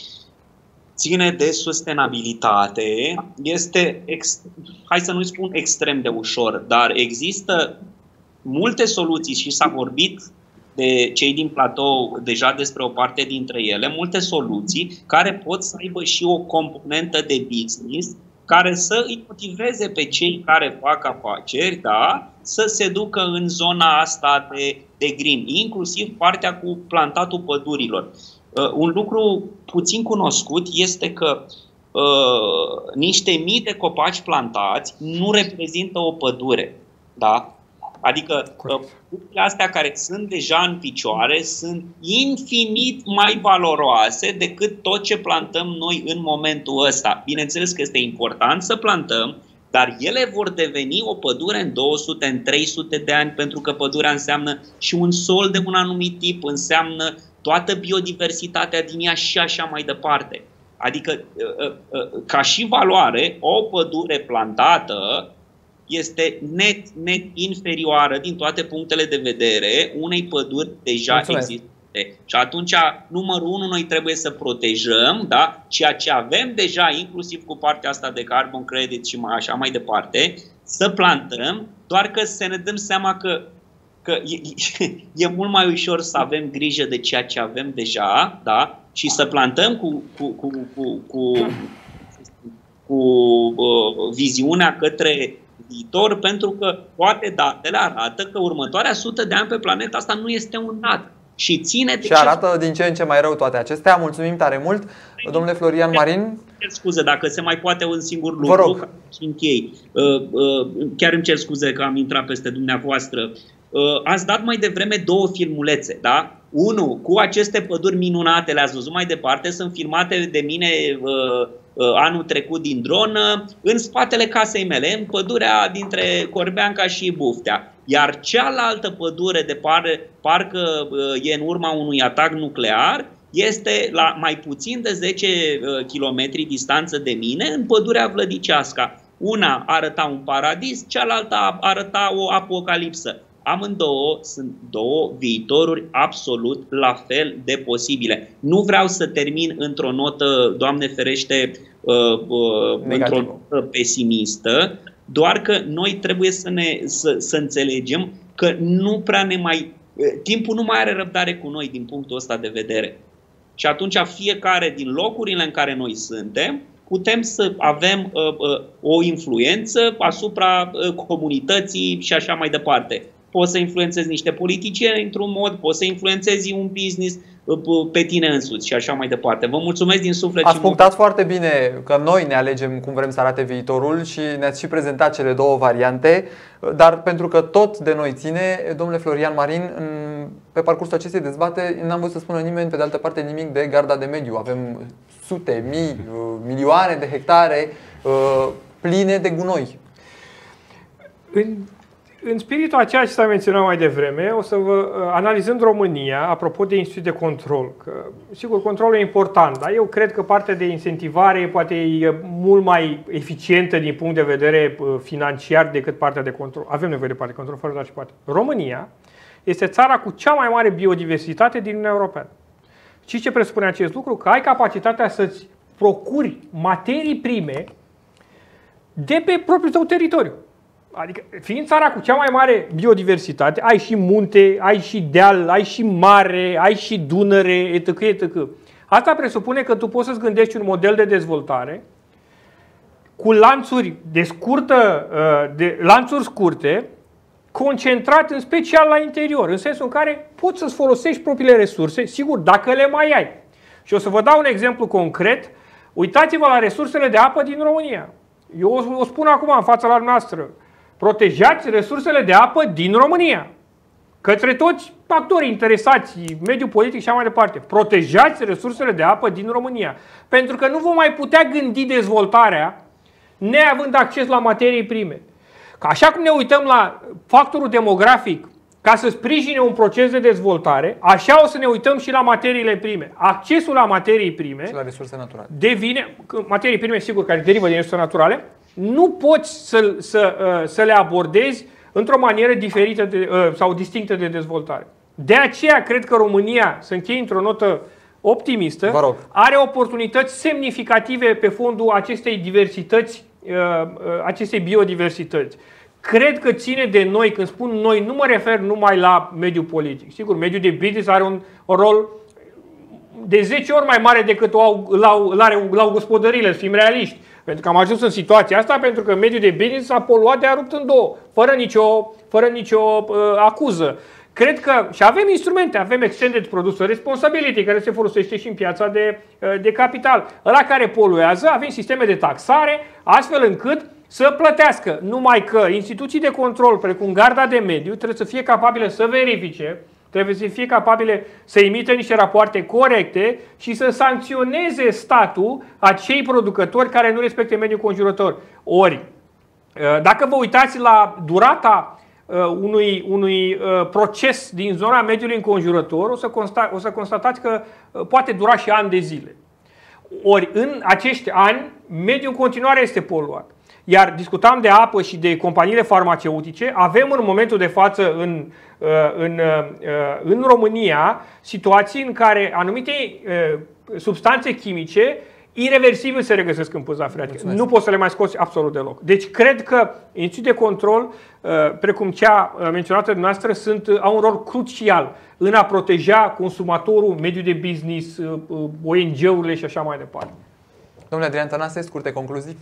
S4: ține de sustenabilitate este, ex, hai să nu spun extrem de ușor, dar există multe soluții și s-a vorbit de cei din platou deja despre o parte dintre ele, multe soluții care pot să aibă și o componentă de business care să îi motiveze pe cei care fac afaceri, da, să se ducă în zona asta de, de green, inclusiv partea cu plantatul pădurilor. Uh, un lucru puțin cunoscut este că uh, niște mii de copaci plantați nu reprezintă o pădure, da? Adică pădurile astea care sunt deja în picioare sunt infinit mai valoroase decât tot ce plantăm noi în momentul ăsta. Bineînțeles că este important să plantăm, dar ele vor deveni o pădure în două sute, în trei sute de ani, pentru că pădurea înseamnă și un sol de un anumit tip, înseamnă toată biodiversitatea din ea și așa mai departe. Adică, ca și valoare, o pădure plantată este net, net inferioară din toate punctele de vedere unei păduri deja
S1: Mulțumesc.
S4: existente. Și atunci, numărul unu, noi trebuie să protejăm, da, ceea ce avem deja, inclusiv cu partea asta de carbon credit și mai așa mai departe, să plantăm, doar că să ne dăm seama că, că e, e mult mai ușor să avem grijă de ceea ce avem deja, da, și să plantăm cu, cu, cu, cu, cu, cu uh, viziunea către viitor, pentru că toate datele arată că următoarea sută de ani pe planeta asta nu este un dat. Și ține de
S1: și arată din ce în ce mai rău toate acestea. Mulțumim tare mult, domnule Florian Marin.
S4: Scuze, dacă se mai poate un singur lucru.
S1: Vă rog.
S4: Și închei. Chiar îmi cer scuze că am intrat peste dumneavoastră. Ați dat mai devreme două filmulețe, da? Unu, cu aceste păduri minunate, le-ați văzut mai departe, sunt filmate de mine uh, uh, anul trecut din dronă, în spatele casei mele, în pădurea dintre Corbeanca și Buftea. Iar cealaltă pădure de par, parcă uh, e în urma unui atac nuclear, este la mai puțin de zece kilometri distanță de mine, în pădurea Vlădiceasca. Una arăta un paradis, cealaltă arăta o apocalipsă. Amândouă sunt două viitoruri absolut la fel de posibile. Nu vreau să termin într-o notă, Doamne ferește, uh, uh, într-o notă pesimistă, doar că noi trebuie să, ne, să, să înțelegem că nu prea ne mai... Timpul nu mai are răbdare cu noi din punctul ăsta de vedere. Și atunci fiecare din locurile în care noi suntem, putem să avem uh, uh, o influență asupra uh, comunității și așa mai departe. Poți să influențezi niște politicieni într-un mod, poți să influențezi un business pe tine însuți și așa mai departe. Vă mulțumesc din suflet.
S1: Ați punctat foarte bine că noi ne alegem cum vrem să arate viitorul și ne-ați și prezentat cele două variante, dar pentru că tot de noi ține, domnule Florian Marin, pe parcursul acestei dezbateri n-am văzut să spună nimeni, pe de altă parte, nimic de garda de mediu. Avem sute, mii, milioane de hectare pline de gunoi.
S3: În, în spiritul a ceea ce s-a menționat mai devreme, o să vă, analizând România, apropo de instituții de control, că sigur controlul e important, dar eu cred că partea de incentivare poate e mult mai eficientă din punct de vedere financiar decât partea de control. Avem nevoie de partea de control, fără doar și poate. România este țara cu cea mai mare biodiversitate din Uniunea Europeană. Și ce presupune acest lucru? Că ai capacitatea să-ți procuri materii prime de pe propriul tău teritoriu. Adică, fiind țara cu cea mai mare biodiversitate, ai și munte, ai și deal, ai și mare, ai și Dunăre, et cetera et cetera. Asta presupune că tu poți să-ți gândești un model de dezvoltare cu lanțuri de scurtă, de lanțuri scurte, concentrat în special la interior, în sensul în care poți să-ți folosești propriile resurse, sigur, dacă le mai ai. Și o să vă dau un exemplu concret. Uitați-vă la resursele de apă din România. Eu o spun acum în fața la noastră. Protejați resursele de apă din România. Către toți actorii interesați, mediul politic și așa mai departe. Protejați resursele de apă din România. Pentru că nu vom mai putea gândi dezvoltarea neavând acces la materii prime. Că așa cum ne uităm la factorul demografic ca să sprijine un proces de dezvoltare, așa o să ne uităm și la materiile prime. Accesul la materii prime
S1: și la resurse naturale
S3: devine, materii prime sigur care derivă din resurse naturale, nu poți să, să, să le abordezi într-o manieră diferită de, sau distinctă de dezvoltare. De aceea cred că România, să închei într-o notă optimistă, are oportunități semnificative pe fondul acestei diversități, acestei biodiversități. Cred că ține de noi, când spun noi, nu mă refer numai la mediul politic. Sigur, mediul de business are un, un rol de zece ori mai mare decât l-au gospodăriile, să fim realiști. Pentru că am ajuns în situația asta pentru că mediul de business s-a poluat de a rupt în două, fără nicio, fără nicio uh, acuză. Cred că, și avem instrumente, avem Extended Producer Responsibility, care se folosește și în piața de, uh, de capital. Ăla care poluează, avem sisteme de taxare, astfel încât să plătească. Numai că instituții de control, precum Garda de Mediu, trebuie să fie capabile să verifice, trebuie să fie capabile să emită niște rapoarte corecte și să sancționeze statul acei producători care nu respectă mediul conjurător. Ori, dacă vă uitați la durata unui, unui proces din zona mediului înconjurător, o să, consta, o să constatați că poate dura și ani de zile. Ori, în acești ani, mediul în continuare este poluat. Iar discutam de apă și de companiile farmaceutice, avem în momentul de față în, în, în România situații în care anumite substanțe chimice ireversibil se regăsesc în pânza freatică. Nu poți să le mai scoți absolut deloc. Deci cred că instituții de control, precum cea menționată de noastră, sunt, au un rol crucial în a proteja consumatorul, mediul de business, O N G-urile și așa mai departe.
S1: Domnule Adrian Tănase, scurte concluzii.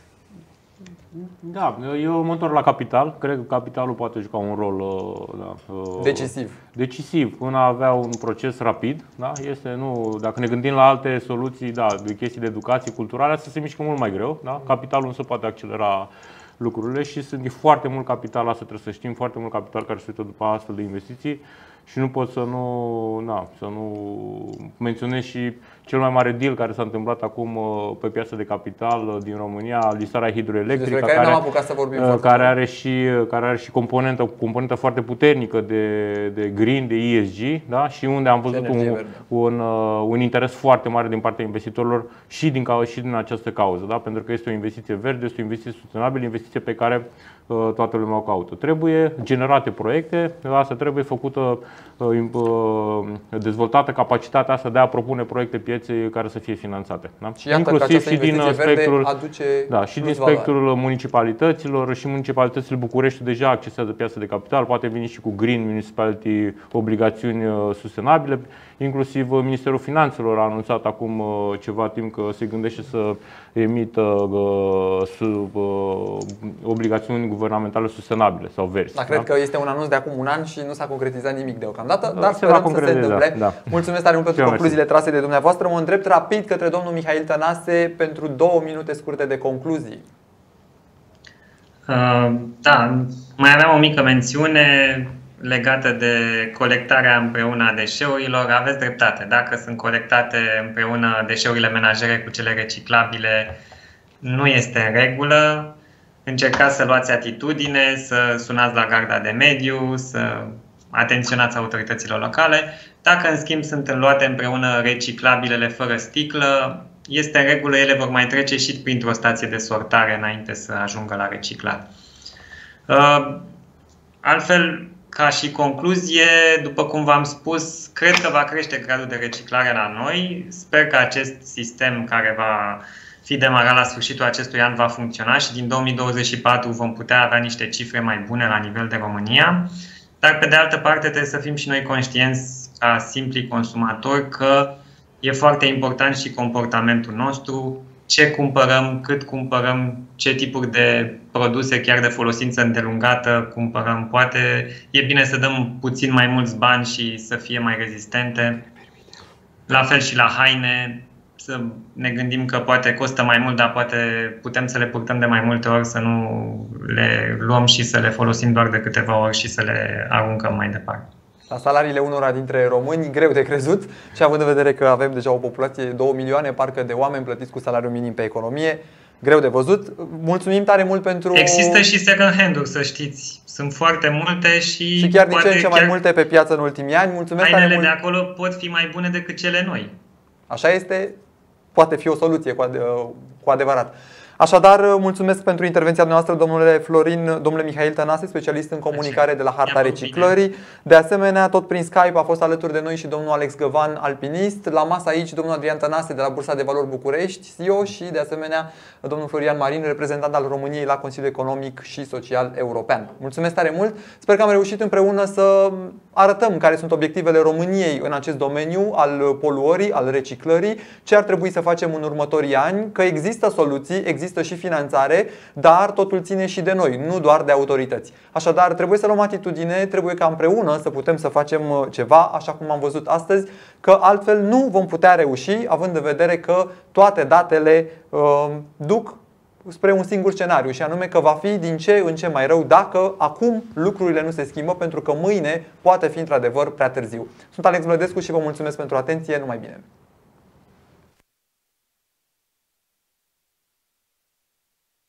S2: Da, eu mă întorc la capital. Cred că capitalul poate juca un rol da,
S1: decisiv.
S2: Decisiv în a avea un proces rapid. Da? Este, nu, dacă ne gândim la alte soluții, da, de chestii de educație culturală, asta se mișcă mult mai greu. Da? Capitalul nu se poate accelera lucrurile și sunt foarte mult capital, asta trebuie să știm, foarte mult capital care se uită după astfel de investiții. Și nu pot să nu, na, să nu menționez și cel mai mare deal care s-a întâmplat acum pe piața de capital din România, listarea hidroelectrică,
S1: care, care,
S2: care are și, care are și componentă, componentă foarte puternică de, de green, de E S G, da? Și unde am văzut un, un, un interes foarte mare din partea investitorilor și din, și din această cauză, da? Pentru că este o investiție verde, este o investiție sustenabilă, investiție pe care toată lumea o caută. Trebuie generate proiecte, asta trebuie făcută, dezvoltată capacitatea asta de a propune proiecte pieței care să fie finanțate. Da?
S1: Și inclusiv și din spectrul, aduce
S2: da, și din spectrul valoare. municipalităților și municipalitățile București deja accesează piața de capital, poate veni și cu Green Municipality, obligațiuni sustenabile. Inclusiv Ministerul Finanțelor a anunțat acum ceva timp că se gândește să emită obligațiuni guvernamentale sustenabile sau verzi.
S1: Da, cred da? că este un anunț de acum un an și nu s-a concretizat nimic deocamdată, dar
S2: se
S1: sperăm să se întâmple.
S2: Da.
S1: Mulțumesc tare mult pentru concluziile trase de dumneavoastră. Mă îndrept rapid către domnul Mihail Tănase pentru două minute scurte de concluzii.
S6: Uh, da, mai aveam o mică mențiune legată de colectarea împreună a deșeurilor. Aveți dreptate. Dacă sunt colectate împreună deșeurile menajere cu cele reciclabile, nu este în regulă. Încercați să luați atitudine, să sunați la garda de mediu, să atenționați autoritățile locale. Dacă, în schimb, sunt luate împreună reciclabilele fără sticlă, este în regulă, ele vor mai trece și printr-o stație de sortare înainte să ajungă la reciclat. Altfel, ca și concluzie, după cum v-am spus, cred că va crește gradul de reciclare la noi. Sper că acest sistem care va fi demarat la sfârșitul acestui an va funcționa și din două mii douăzeci și patru vom putea avea niște cifre mai bune la nivel de România. Dar, pe de altă parte, trebuie să fim și noi conștienți, ca simpli consumatori, că e foarte important și comportamentul nostru, ce cumpărăm, cât cumpărăm, ce tipuri de produse chiar de folosință îndelungată cumpărăm. Poate e bine să dăm puțin mai mulți bani și să fie mai rezistente. La fel și la haine, să ne gândim că poate costă mai mult, dar poate putem să le purtăm de mai multe ori, să nu le luăm și să le folosim doar de câteva ori și să le aruncăm mai departe.
S1: La salariile unora dintre români, greu de crezut, și având în vedere că avem deja o populație de două milioane parcă de oameni plătiți cu salariu minim pe economie, greu de văzut. Mulțumim tare mult pentru...
S6: Există și second hand-uri, să știți. Sunt foarte multe și...
S1: Și chiar din ce în ce mai multe pe piață în ultimii ani. Mulțumesc tare
S6: mult.
S1: Hainele
S6: de acolo pot fi mai bune decât cele noi.
S1: Așa este, poate fi o soluție cu adevărat. Așadar, mulțumesc pentru intervenția noastră, domnule Florin, domnule Mihail Tănase, specialist în comunicare de la Harta Reciclării. De asemenea, tot prin Skype a fost alături de noi și domnul Alex Găvan, alpinist. La masă aici, domnul Adrian Tănase de la Bursa de Valori București, C E O, și de asemenea domnul Florian Marin, reprezentant al României la Consiliul Economic și Social European. Mulțumesc tare mult! Sper că am reușit împreună să arătăm care sunt obiectivele României în acest domeniu al poluării, al reciclării, ce ar trebui să facem în următorii ani, că există soluții, există și finanțare, dar totul ține și de noi, nu doar de autorități. Așadar, trebuie să luăm atitudine, trebuie ca împreună să putem să facem ceva, așa cum am văzut astăzi, că altfel nu vom putea reuși, având în vedere că toate datele uh, duc spre un singur scenariu, și anume că va fi din ce în ce mai rău dacă acum lucrurile nu se schimbă, pentru că mâine poate fi într-adevăr prea târziu. Sunt Alex Vlădescu și vă mulțumesc pentru atenție, numai bine!